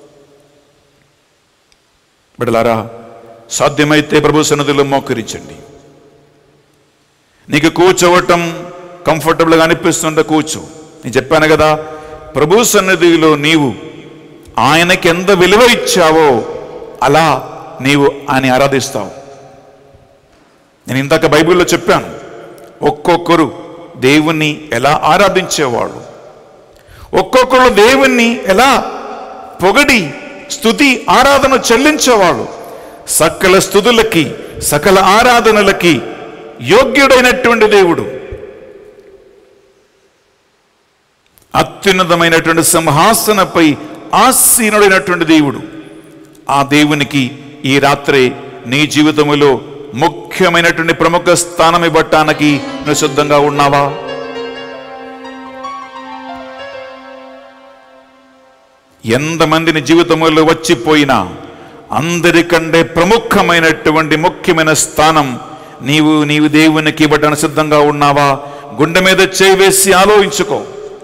బిడ్డలారా, సాధ్యమైతే ప్రభు సన్నిధిలో మోకరించండి. నీకు కూర్చోవటం కంఫర్టబుల్గా అనిపిస్తుంటే కూర్చో. నేను చెప్పాను కదా, ప్రభు సన్నిధిలో నీవు ఆయనకి ఎంత విలువ ఇచ్చావో అలా నీవు ఆయన ఆరాధిస్తావు. నేను ఇందాక బైబిల్లో చెప్పాను, ఒక్కొక్కరు దేవుణ్ణి ఎలా ఆరాధించేవాడు, ఒక్కొక్కరు దేవుణ్ణి ఎలా పొగడి స్తుతి ఆరాధన చెల్లించేవాడు. సకల స్తుతులకి, సకల ఆరాధనలకి యోగ్యుడైనటువంటి దేవుడు, అత్యున్నతమైనటువంటి సింహాసనపై ఆసీనుడైనటువంటి దేవుడు. ఆ దేవునికి ఈ రాత్రి నీ జీవితంలో ముఖ్యమైనటువంటి ప్రముఖ స్థానం ఇవ్వటానికి నువ్వు సిద్ధంగా ఉన్నావా? ఎంతమంది నీ జీవితంలో వచ్చిపోయినా అందరికంటే ప్రముఖమైనటువంటి ముఖ్యమైన స్థానం నీవు దేవునికి ఇవ్వడానికి సిద్ధంగా ఉన్నావా? గుండె మీద చేయి వేసి ఆలోచించుకో.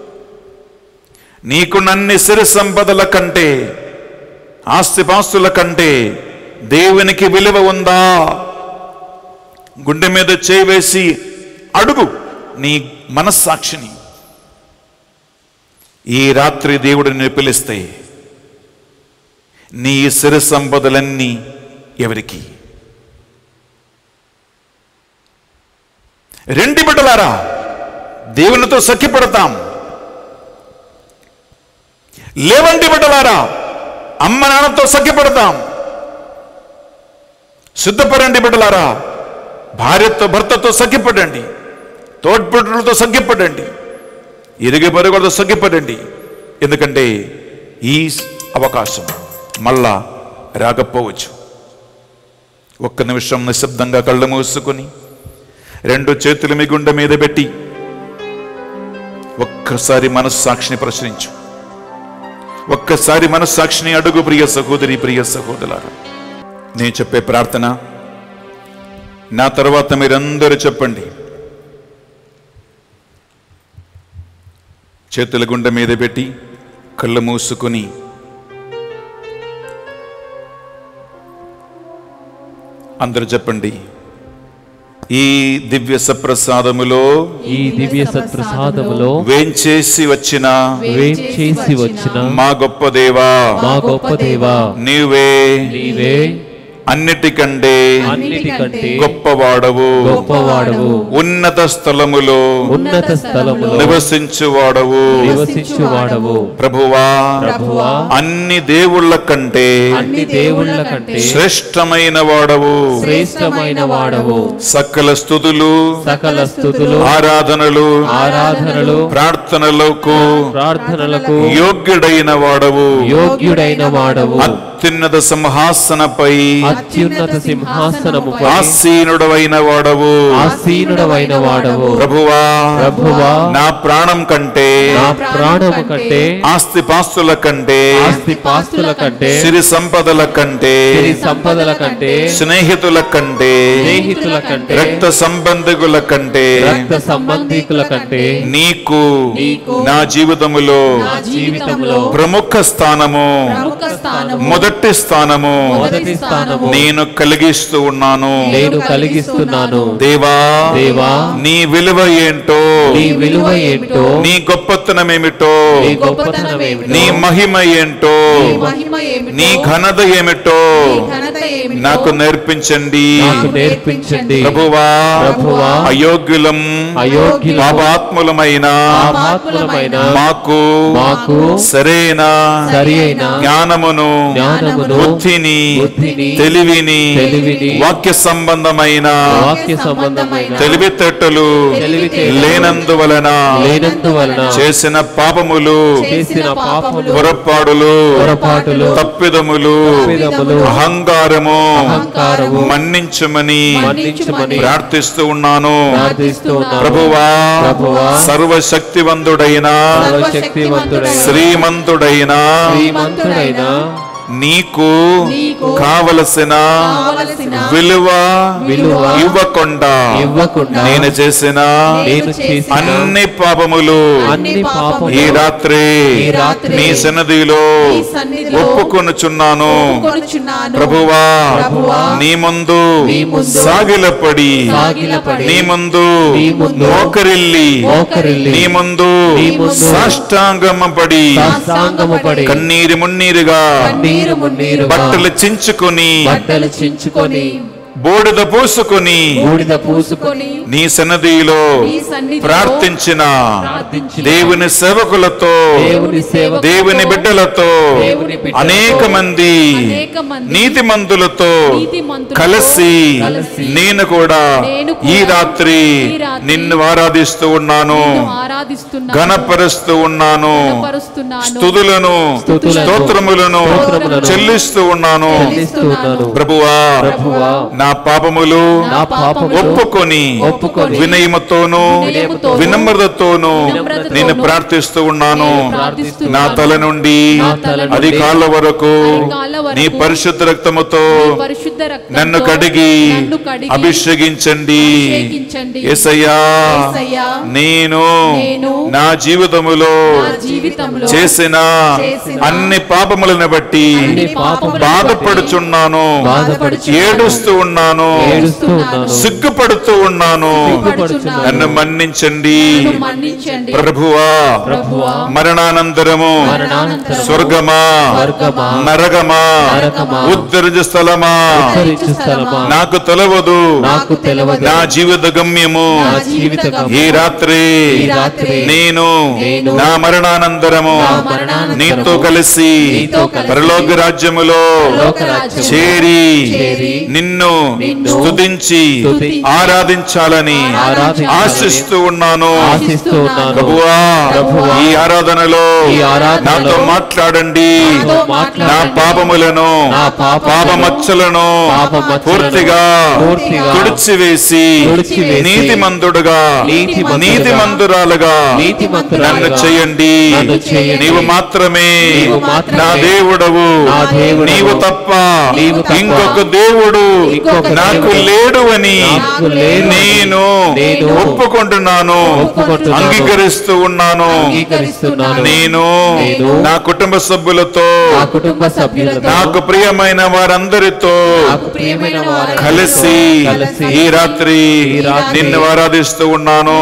నీకున్న అన్ని సిరి సంపదల కంటే, ఆస్తిపాస్తుల కంటే దేవునికి విలువ ఉందా? గుండె మీద చేయి వేసి అడుగు నీ మనస్సాక్షిని. ఈ రాత్రి దేవుడు నిన్ను పిలిస్తే నీ సిరి సంపదలన్నీ ఎవరికి? రెండి బిడ్డలారా, దేవునితో సఖ్యపడతాం. లేవండి బిడ్డలారా, అమ్మ నాన్నతో సఖ్యపడతాం. సిద్ధపడండి బిడ్డలారా, భార్యతో భర్తతో సఖ్యపడండి, తోడ్పుట్టులతో సఖ్యపడండి, ఇరుగు పొరుగులతో సఖ్యపడండి. ఎందుకంటే ఈ అవకాశం మళ్ళా రాకపోవచ్చు. ఒక్క నిమిషం నిశ్శబ్దంగా కళ్ళు మూసుకొని 2 చేతులు మీ గుండె మీద పెట్టి ఒక్కసారి మనస్సాక్షిని ప్రశ్నించు. ఒక్కసారి మనస్సాక్షిని అడుగు. ప్రియ సహోదరి, ప్రియ సహోదరులారా, నేను చెప్పే ప్రార్థన నా తర్వాత మీరందరూ చెప్పండి. చేతుల గుండె మీద పెట్టి కళ్ళు మూసుకొని అందరూ చెప్పండి. ఈ దివ్య సప్రసాదములో వేంచేసి వచ్చిన మా గొప్ప దేవా, నీవే అన్నిటికంటే గొప్పవాడవు, ఉన్నత స్థలములో నివసించువాడవు. ప్రభువా, అన్ని దేవుళ్ళ కంటే శ్రేష్టమైన వాడవు. సకల స్తుతులు ఆరాధనలు ప్రార్థనలకు యోగ్యుడైన వాడవు. అత్యున్నత సింహాసనపై ఆసీనుడవైన వాడవు. ప్రభువా, నా ప్రాణం కంటే ఆస్తిపాస్తుల కంటే సిరి సంపదల కంటే స్నేహితుల కంటే రక్త సంబంధికుల కంటే నీకు నా జీవితములో ప్రముఖ స్థానము, మొదటి స్థానము నేను కలిగిస్తూ ఉన్నాను. దేవా, నీ విలువ ఏంటో, నీ గొప్పతనం ఏమిటో, నీ మహిమ ఏంటో, నీ ఘనత ఏమిటో నాకు నేర్పించండి. ప్రభువా, అయోగ్యులం పాపాత్ములమైన మాకు సరైన జ్ఞానమును, బుద్ధిని, తెలివిని, వాక్య సంబంధమైన తెలివితేటలు లేనందువలన చేసిన పాపములు, పొరపాటులు, తప్పిదములు, అహంకారము మన్నించమని ప్రార్థిస్తూ ఉన్నాను. ప్రభువా, సర్వశక్తివంతుడైన శ్రీమంతుడైన నీకు కావలసిన విలువ ఇవ్వకుండా నేను చేసిన అన్ని పాపములు ఈ రాత్రి నీ సన్నిధిలో ఒప్పుకొనుచున్నాను. ప్రభువా, నీ ముందు సాగిలపడి, నీ ముందు మోకరిల్లి, నీ ముందు సాష్టాంగమపడి కన్నీరు మున్నీరుగా బట్టలు చించుకొని బూడిద పూసుకొని నీ సన్నిధిలో ప్రార్థించిన దేవుని సేవకులతో, దేవుని బిడ్డలతో, అనేక మంది నీతిమంతులతో కలిసి నేను కూడా ఈ రాత్రి నిన్ను ఆరాధిస్తూ ఉన్నాను, ఘనపరుస్తూ ఉన్నాను, స్తుతులను స్తోత్రములను చెల్లిస్తూ ఉన్నాను. ప్రభువా, నా పాపములు ఒప్పుకొని వినయముతోను వినమ్రతతోను నేను ప్రార్థిస్తూ ఉన్నాను. నా తల నుండి అధికాల వరకు నీ పరిశుద్ధ రక్తముతో నన్ను కడిగి అభిషేకించండి. యేసయ్యా, నేను నా జీవితములో చేసిన అన్ని పాపములను బట్టి బాధపడుచున్నాను, ఏడుస్తూ ఉన్నాను, సిగ్గుపడుతూ ఉన్నాను. నన్ను మన్నించండి. ప్రభువా, మరణానంతరము స్వర్గమా నరకమా ఉత్తరించు స్థలమా నాకు తెలవదు. నా జీవిత గమ్యము ఈ రాత్రి నేను నా మరణానంతరము నీతో కలిసి పరలోక రాజ్యములో చేరి నిన్ను స్తుతించి ఆరాధించాలని ఆశిస్తూ ఉన్నాను. ప్రభువా, ఈ ఆరాధనలో నాతో మాట్లాడండి. నా పాపములను, పాపమచ్చలను పూర్తిగా తుడిచివేసి నీతిమంతుడుగా, నీతిమంతురాలుగా నన్ను చేయండి. నీవు మాత్రమే నా దేవుడవు. నీవు తప్ప ఇంకొక దేవుడు నాకు లేడు అని నేను ఒప్పుకుంటున్నాను, అంగీకరిస్తూ ఉన్నాను. నేను నా కుటుంబ సభ్యులతో, నాకు ప్రియమైన వారందరితో కలిసి ఈ రాత్రి నిన్ను ఆరాధిస్తూ ఉన్నాను.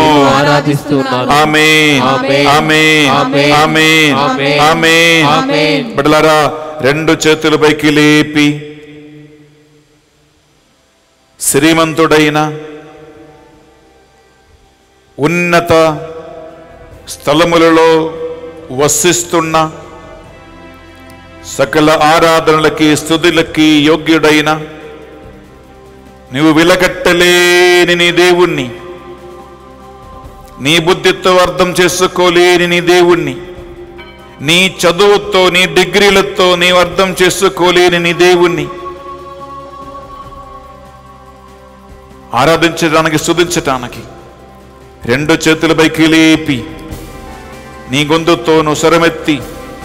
ఆమేన్, ఆమేన్, ఆమేన్, ఆమేన్. బిడ్డలారా, రెండు చేతులు పైకి లేపి శ్రీమంతుడైన ఉన్నత స్థలములలో వసిస్తున్న సకల ఆరాధనలకి స్తుతులకి యోగ్యుడైన నీవు విలగట్టలేని నీ దేవుణ్ణి, నీ బుద్ధితో అర్థం చేసుకోలేని నీ దేవుణ్ణి, నీ చదువుతో నీ డిగ్రీలతో నీవు అర్థం చేసుకోలేని నీ దేవుణ్ణి ఆరాధించడానికి, స్తుతించటానికి రెండు చేతులపైకి లేపి నీ గొంతుతో నువ్వు స్వరమెత్తి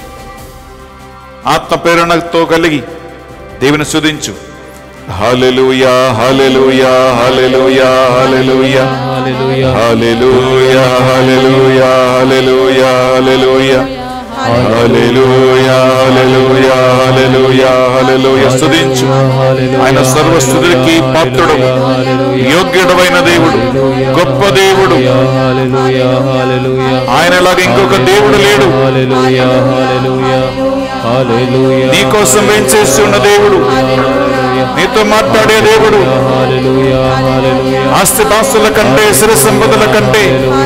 ఆత్మ ప్రేరణతో కలిగి దేవుని స్తుతించు. హల్లెలూయా hallelujah hallelujah hallelujah hallelujah hallelujah hallelujah hallelujah hallelujah hallelujah hallelujah హల్లెలూయా. స్తుతించు. ఆయన సర్వస్తుతికి పాత్రుడు, యోగ్యుడైన దేవుడు, గొప్ప దేవుడు. ఆయనలాగా ఇంకొక దేవుడు లేడు. నీ కోసం ఏం చేస్తున్న దేవుడు, నీతో మాట్లాడే దేవుడు, ఆస్తిపాస్తుల కంటే, స్థిర సంపదల కంటే,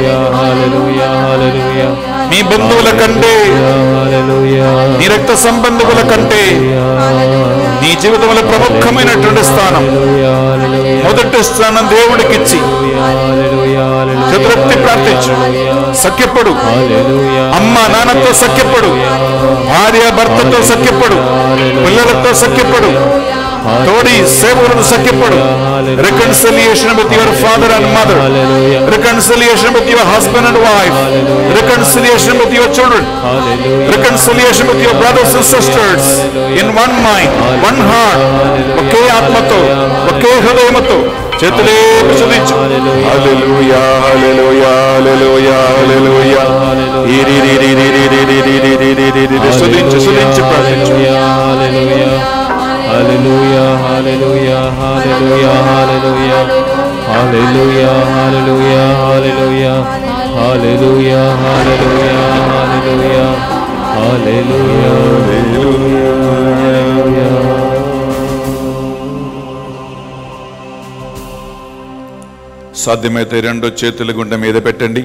మీ బంధువుల కంటే, నీ రక్త సంబంధువుల కంటే నీ జీవితంలో ప్రముఖమైనటువంటి స్థానం, మొదటి స్థానం దేవుడికిచ్చి చతురక్తి ప్రార్థించు. సఖ్యపడు, అమ్మ నాన్నతో సఖ్యపడు, భార్య భర్తతో సఖ్యపడు, పిల్లలతో సఖ్యపడు, తోడి సేవకులతో సఖ్యపడు. Reconciliation with your father and mother, reconciliation with your husband and wife, reconciliation with your children, reconciliation with your brothers and sisters in one mind, one heart. ఒకే ఆత్మతో, ఒకే హృదయముతో చేతులే స్తుతించు. హల్లెలూయా హల్లెలూయా హల్లెలూయా హల్లెలూయా. స్తుతించు, స్తుతించు, ప్రార్థించు. Hallelujah, hallelujah, hallelujah, hallelujah, hallelujah, hallelujah, hallelujah, hallelujah, hallelujah, hallelujah, hallelujah. సాధ్యమైతే రెండు చేతుల గుండె మీద పెట్టండి.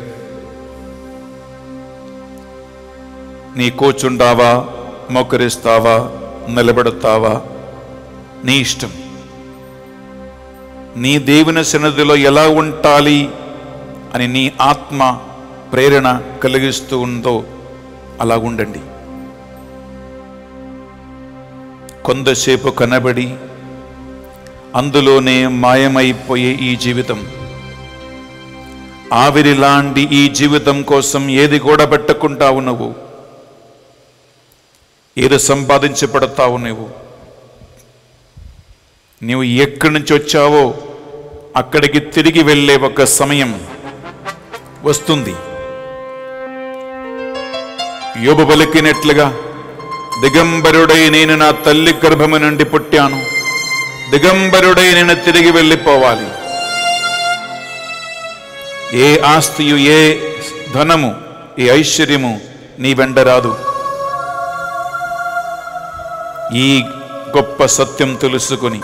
నీ కూర్చుంటావా, మోకరిస్తావా, నిలబడతావా, నీ ఇష్టం. నీ దేవుని సన్నిధిలో ఎలా ఉండాలి అని నీ ఆత్మ ప్రేరణ కలిగిస్తూ ఉందో అలా ఉండండి. కొంతసేపు కనబడి అందులోనే మాయమైపోయే ఈ జీవితం, ఆవిరి లాంటి ఈ జీవితం కోసం ఏది కూడా పెట్టకుంటావు నువ్వు, ఏది సంపాదించబడతావు నువ్వు ఎక్కడి నుంచి వచ్చావో అక్కడికి తిరిగి వెళ్ళే ఒక సమయం వస్తుంది. యోబు పలికినట్లుగా, దిగంబరుడై నేను నా తల్లి గర్భము నుండి పుట్టాను, దిగంబరుడై నేను తిరిగి వెళ్ళిపోవాలి. ఏ ఆస్తియు, ఏ ధనము, ఏ ఐశ్వర్యము నీ వెంట రాదు. ఈ గొప్ప సత్యం తెలుసుకొని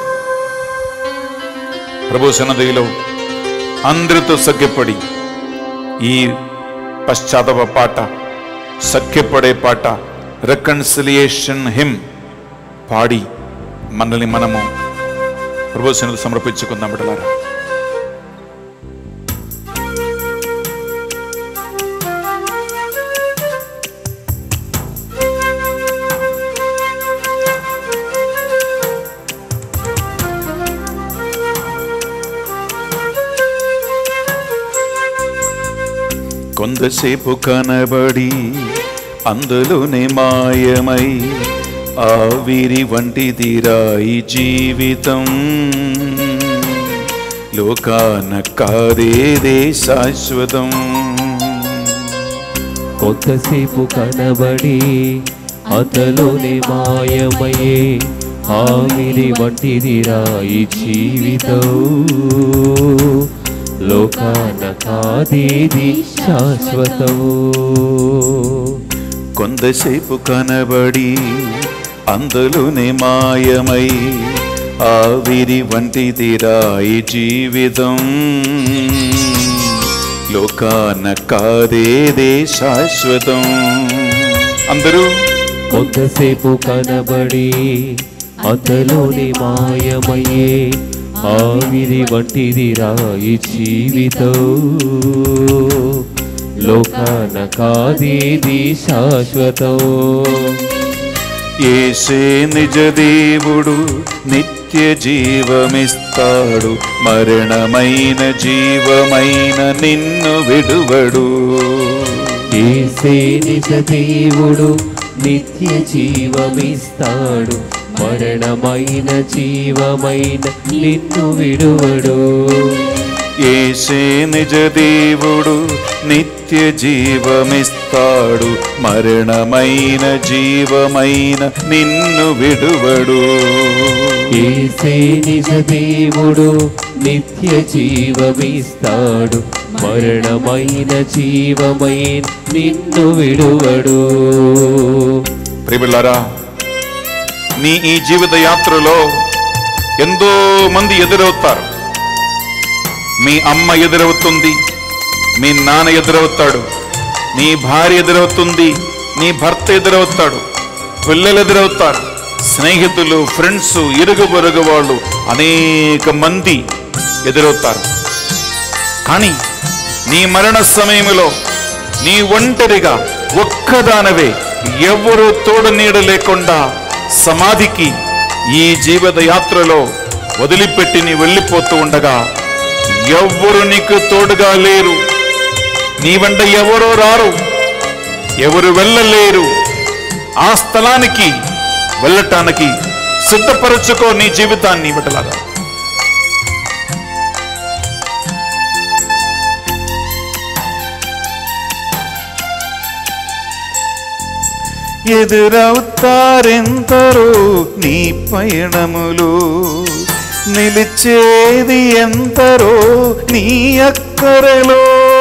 ప్రభు సన్నిధిలో అందరితో సఖ్యపడి ఈ పశ్చాత్తాప పాట, సఖ్యపడే పాట, రికన్సిలియేషన్ హిమ్ పాడి మనల్ని మనము ప్రభు సన్నిధిలో సమర్పించుకుందాం. బిడ్డలారా, కొంతసేపు కనబడి అందులోనే మాయమై ఆవిరి వంటిదిరా ఈ జీవితం, లోకాన కాదేదే శాశ్వతం. కొంతసేపు కనబడి అతలోనే మాయమయ్యే ఆవిరి వంటిదిరా ఈ జీవితం, లోకాన కాదేది శాశ్వతం. కొంతసేపు కనబడి అందులోనే మాయమై ఆవిరి వంటిదిరా ఈ జీవితం, లోకాన కాదేదే శాశ్వతం. అందరూ కొంతసేపు కనబడి అంతలోని మాయమయ్యే ఆవిరి వంటిదిరా ఈ జీవితం, లోకాన కాదేది శాశ్వతం. యేసే నిజ దేవుడు నిత్య జీవమిస్తాడు, మరణమైన జీవమైన నిన్ను విడువడు. యేసే నిజ దేవుడు నిత్య జీవమిస్తాడు, మరణమైన జీవమైన నిన్ను విడువడు. యేసే నిజ దేవుడు నిత్య జీవమిస్తాడు, మరణమైన జీవమైన నిన్ను విడువడు. యేసే నిజ దేవుడు నిత్య జీవమిస్తాడు, మరణమైన జీవమైన నిన్ను విడువడు. ప్రియలారా, నీ ఈ జీవిత యాత్రలో ఎంతో మంది ఎదురవుతారు. మీ అమ్మ ఎదురవుతుంది, మీ నాన్న ఎదురవుతాడు, నీ భార్య ఎదురవుతుంది, నీ భర్త ఎదురవుతాడు, పిల్లలు ఎదురవుతారు, స్నేహితులు, ఫ్రెండ్స్, ఇరుగు పొరుగు వాళ్ళు అనేక మంది ఎదురవుతారు. కానీ నీ మరణ సమయంలో నీ ఒంటరిగా ఒక్కదానవే, ఎవరు తోడు నీడ లేకుండా సమాధికి ఈ జీవిత యాత్రలో వదిలిపెట్టి నీ వెళ్ళిపోతూ ఉండగా ఎవ్వరు నీకు తోడుగా లేరు, నీ వెంట ఎవరో రారు, ఎవరు వెళ్ళలేరు. ఆ స్థలానికి వెళ్ళటానికి సిద్ధపరచుకో నీ జీవితాన్ని. బిడ్డలారా, ఎదురవుతారెందరో నీ పయనములు, నిలిచేది ఎందరో నీ అక్కరలో.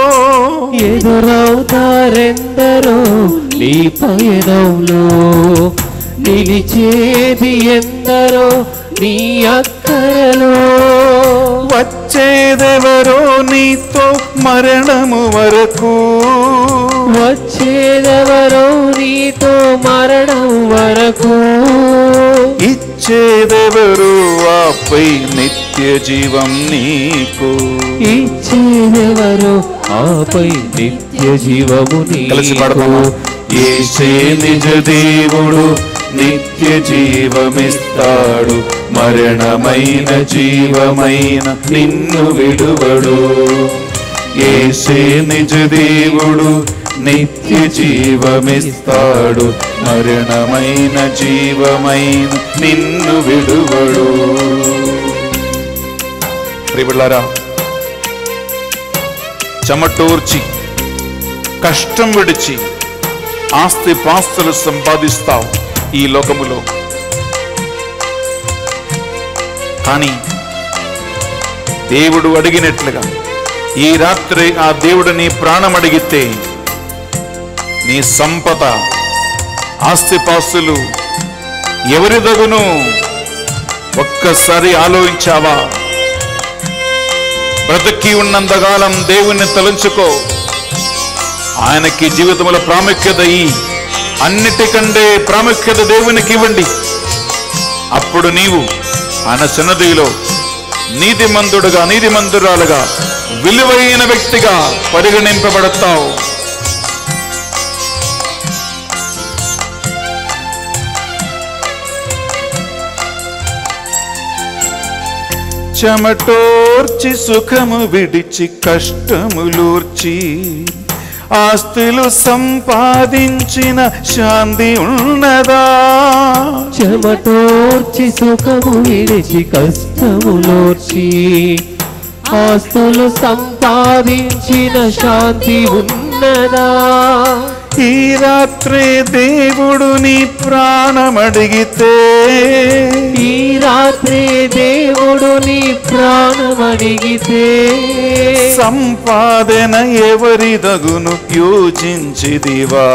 ఎదురవుతారెందరో నీ పయనంలో, నిలిచేది ఎందరో నీ అక్కరలో. వచ్చేదెవరో నీతో మరణము వరకు, వచ్చేదెవరో నీతో మరణం వరకు. ఇచ్చేదెవరు ఆపై నిత్య జీవం నీకు, ఇచ్చేదెవరో ఆపై నిత్య జీవము కలిసి నీకు. పాడదామా? యేసే నిజ దేవుడు నిత్య జీవమిస్తాడు, మరణమైన జీవమైన నిన్ను విడువడు. యేసే నిజ దేవుడు నిత్య జీవమిస్తాడు, మరణమైన జీవమైన నిన్ను విడువడు. ప్రియలారా, చెమటోర్చి కష్టం విడిచి ఆస్తి పాస్తులు సంపాదిస్తావు ఈ లోకములో. కానీ దేవుడు అడిగినట్లుగా ఈ రాత్రి ఆ దేవుడు నీ ప్రాణం అడిగితే నీ సంపద, ఆస్తిపాస్తులు ఎవరి దగును ఒక్కసారి ఆలోచించావా? బ్రతికి ఉన్నంతకాలం దేవుణ్ణి తలంచుకో. ఆయనకి జీవితంలో ప్రాముఖ్యత అన్నిటికంటే ప్రాముఖ్యత దేవునికి ఇవ్వండి. అప్పుడు నీవు ఆయన సన్నిధిలో నీతిమంతుడుగా, నీతిమంతురాలుగా, విలువైన వ్యక్తిగా పరిగణింపబడతావు. చెమటోర్చి సుఖము విడిచి కష్టములూర్చి ఆస్తులు సంపాదించిన శాంతి ఉన్నదా? చెమటోర్చి సుఖము విడిచి కష్టములోర్చి ఆస్తులు సంపాదించిన శాంతి ఉన్నదా? ఉన్నదా? ఈ రాత్రి దేవుడు నీ ప్రాణమడిగితే, ఈ రాత్రి దేవుడు నీ ప్రాణమడిగితే, సంపాదన ఎవరిదగును యోచించిదివా?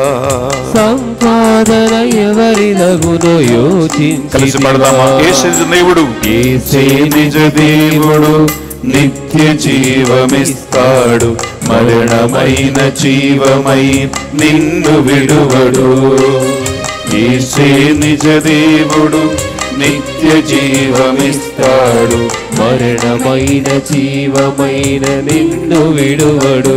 సంపాదన ఎవరిదగును యోచించి. కలిసి పడదామా? యేసు దేవుడు, యేసే నిజ దేవుడు నిత్య జీవమిస్తాడు, మరణమైన జీవమై నిన్ను విడువడు. యేసే నిజ దేవుడు నిత్య జీవమిస్తాడు, మరణమైన జీవమైన నిన్ను విడువడు.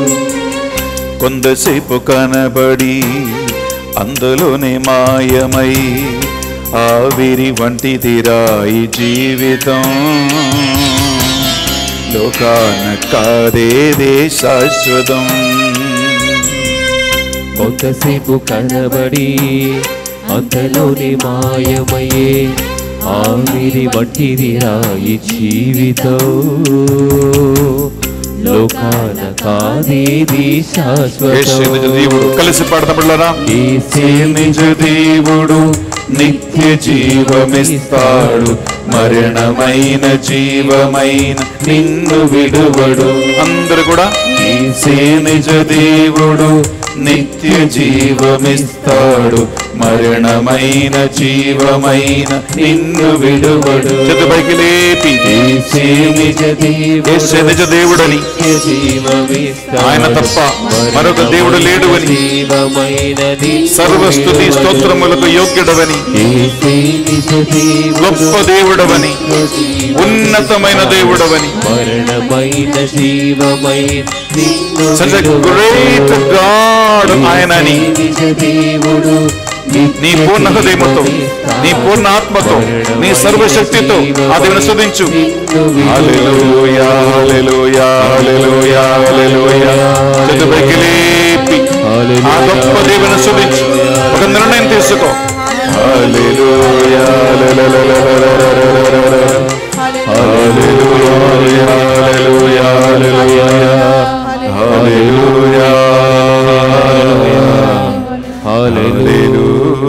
కొంతసేపు కనబడి అందులోనే మాయమై ఆవిరి వంటిదిరా ఈ జీవితం. లోకాన కాదేదే శాశ్వతం. కొంతసేపు కనబడి అంతలోని మాయమయ్యే ఆవిరి వంటిది రాయి జీవితం. లోకాన కాదేది శాశ్వతం. దేవుడు కలిసి పాడతాం. యేసే నిజ దేవుడు నిత్య జీవమిస్తాడు, మరణమైన జీవమైన నిన్ను విడువడు. అందరూ కూడా యేసే నిజ దేవుడు నిత్య జీవమిస్తాడు, మరణమైన జీవమైన నిన్ను విడువడు. చేతుపైకి లేపి యేసే నిజ దేవుడని, ఆయన తప్ప మరొక దేవుడు లేడు అని, సర్వస్తుతి స్తోత్రములకు యోగ్యుడవని, గొప్ప దేవుడవని, ఉన్నతమైన దేవుడవని, మరణమైన జీవమైన such a great God ఆయనని నీ పూర్ణ హృదయముతో, నీ పూర్ణ ఆత్మతో, నీ సర్వశక్తితో ఆ దేవుని స్తుతించు. హల్లెలూయా హల్లెలూయా హల్లెలూయా హల్లెలూయా. చేతుపైకి లేపి ఆ గొప్ప దేవుని స్తుతించు. ఒక నిర్ణయం తీసుకో. హల్లెలూయా హల్లెలూయా హల్లెలూయా హల్లెలూయా హల్లెలూయా హల్లెలూయా.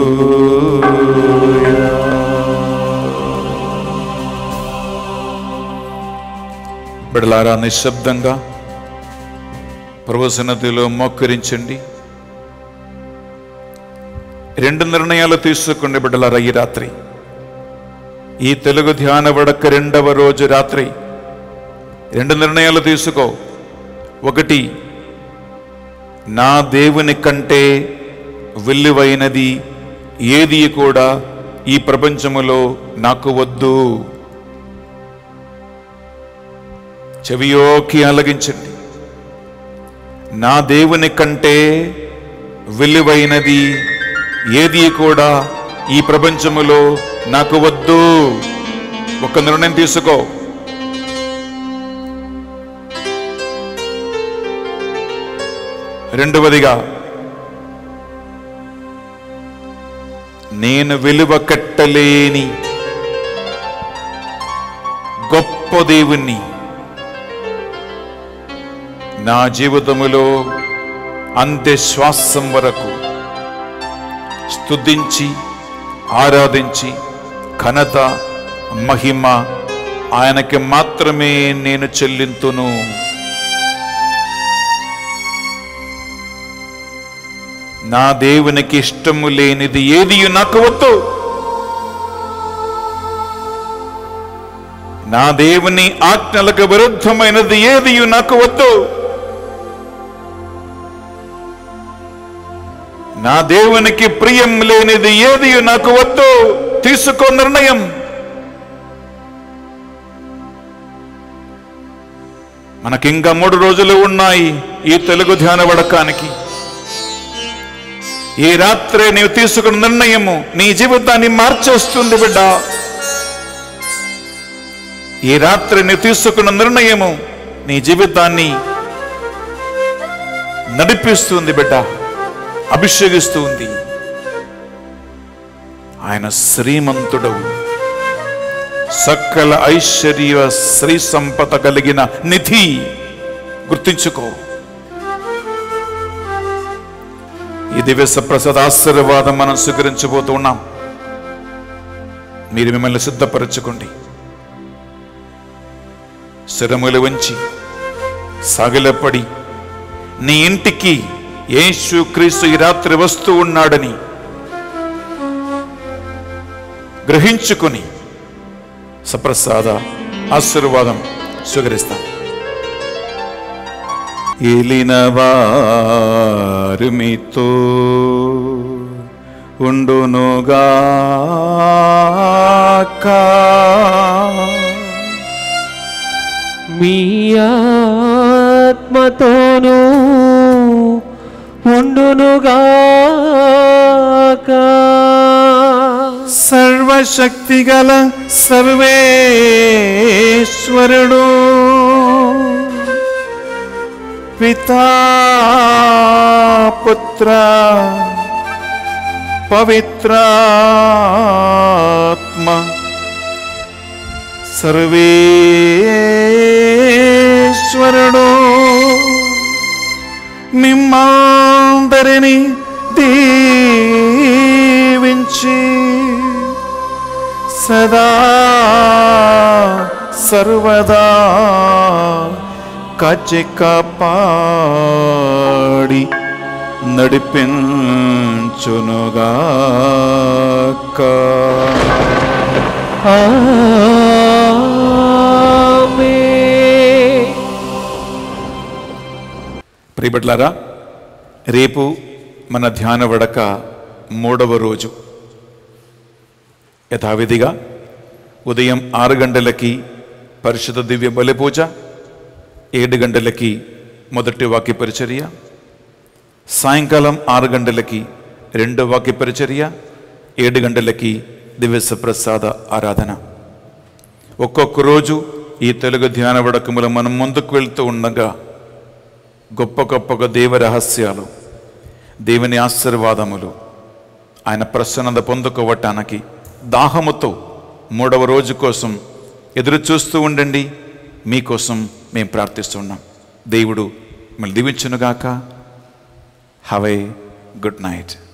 బిడ్డలారా, నిశ్శబ్దంగా ప్రభు సన్నిధిలో మోకరించండి. రెండు నిర్ణయాలు తీసుకోండి బిడ్డలారా. ఈ రాత్రి, ఈ తెలుగు ధ్యాన వడక 2వ రోజు రాత్రి రెండు నిర్ణయాలు తీసుకో. ఒకటి, నా దేవుని కంటే విలువైనది ఏది కూడా ఈ ప్రపంచములో నాకు వద్దు. చెవియోకి ఆలగించండి. నా దేవుని కంటే విలువైనది ఏది కూడా ఈ ప్రపంచములో నాకు వద్దు. ఒక నిర్ణయం తీసుకో. రెండవదిగా, నేను విలువ కట్టలేని గొప్ప దేవుణ్ణి నా జీవితములో అంత్య శ్వాసం వరకు స్తుతించి ఆరాధించి ఘనత మహిమ ఆయనకి మాత్రమే నేను చెల్లింతును. నా దేవునికి ఇష్టము లేనిది ఏది నాకు వద్దు. నా దేవుని ఆజ్ఞలకు విరుద్ధమైనది ఏది నాకు వద్దు. నా దేవునికి ప్రియం లేనిది ఏది నాకు వద్దు. తీసుకో నిర్ణయం. మనకింకా 3 రోజులు ఉన్నాయి ఈ తెలుగు ధ్యాన వడకానికి. ఈ రాత్రి నీవు తీసుకున్న నిర్ణయము నీ జీవితాన్ని మార్చేస్తుంది బిడ్డ. ఈ రాత్రి నీవు తీసుకున్న నిర్ణయము నీ జీవితాన్ని నడిపిస్తుంది బిడ్డ, అభిషేకిస్తుంది. ఆయన శ్రీమంతుడవు, సకల ఐశ్వర్య శ్రీ సంపద కలిగిన నిధి. గుర్తించుకో. ఈ దివ్య సప్రసాద ఆశీర్వాదం మనం స్వీకరించబోతూ ఉన్నాం. మీరు మిమ్మల్ని సిద్ధపరచుకోండి. శిరములు వంచి సాగిలపడి నీ ఇంటికి యేసుక్రీస్తు ఈ రాత్రి వస్తూ ఉన్నాడని గ్రహించుకొని సప్రసాద ఆశీర్వాదం స్వీకరిస్తాం. ఏలిన వారు మీతో ఉండునుగాక, మీ ఆత్మతోనూ ఉండునుగాక. సర్వశక్తిగల సర్వేశ్వరుడు పితా పుత్ర పవిత్రాత్మ సర్వేశ్వరుడు మిమ్మందరిని దీవించి సదా సర్వదా కాచి కాపాడి నడిపించునుగాక. ఆమేన్. ప్రియబిడ్డలారా, రేపు మన ధ్యాన వడక 3వ రోజు. యథావిధిగా ఉదయం 6 గంటలకి పరిశుద్ధ దివ్య బలి పూజ, 7 గంటలకి మొదటి వాక్య పరిచర్య, సాయంకాలం 6 గంటలకి 2వ వాక్య పరిచర్య, 7 గంటలకి దివ్య సప్రసాద ఆరాధన. ఒక్కొక్క రోజు ఈ తెలుగు ధ్యాన వడకములు మనం ముందుకు వెళ్తూ ఉండగా గొప్ప గొప్పగా దేవ రహస్యాలు, దేవుని ఆశీర్వాదములు, ఆయన ప్రసన్నత పొందుకోవటానికి దాహముతో 3వ రోజు కోసం ఎదురు చూస్తూ ఉండండి. మీకోసం మేము ప్రార్థిస్తున్నాం. దేవుడు మిమ్మల్ని దీవించునుగాక. Have a good night.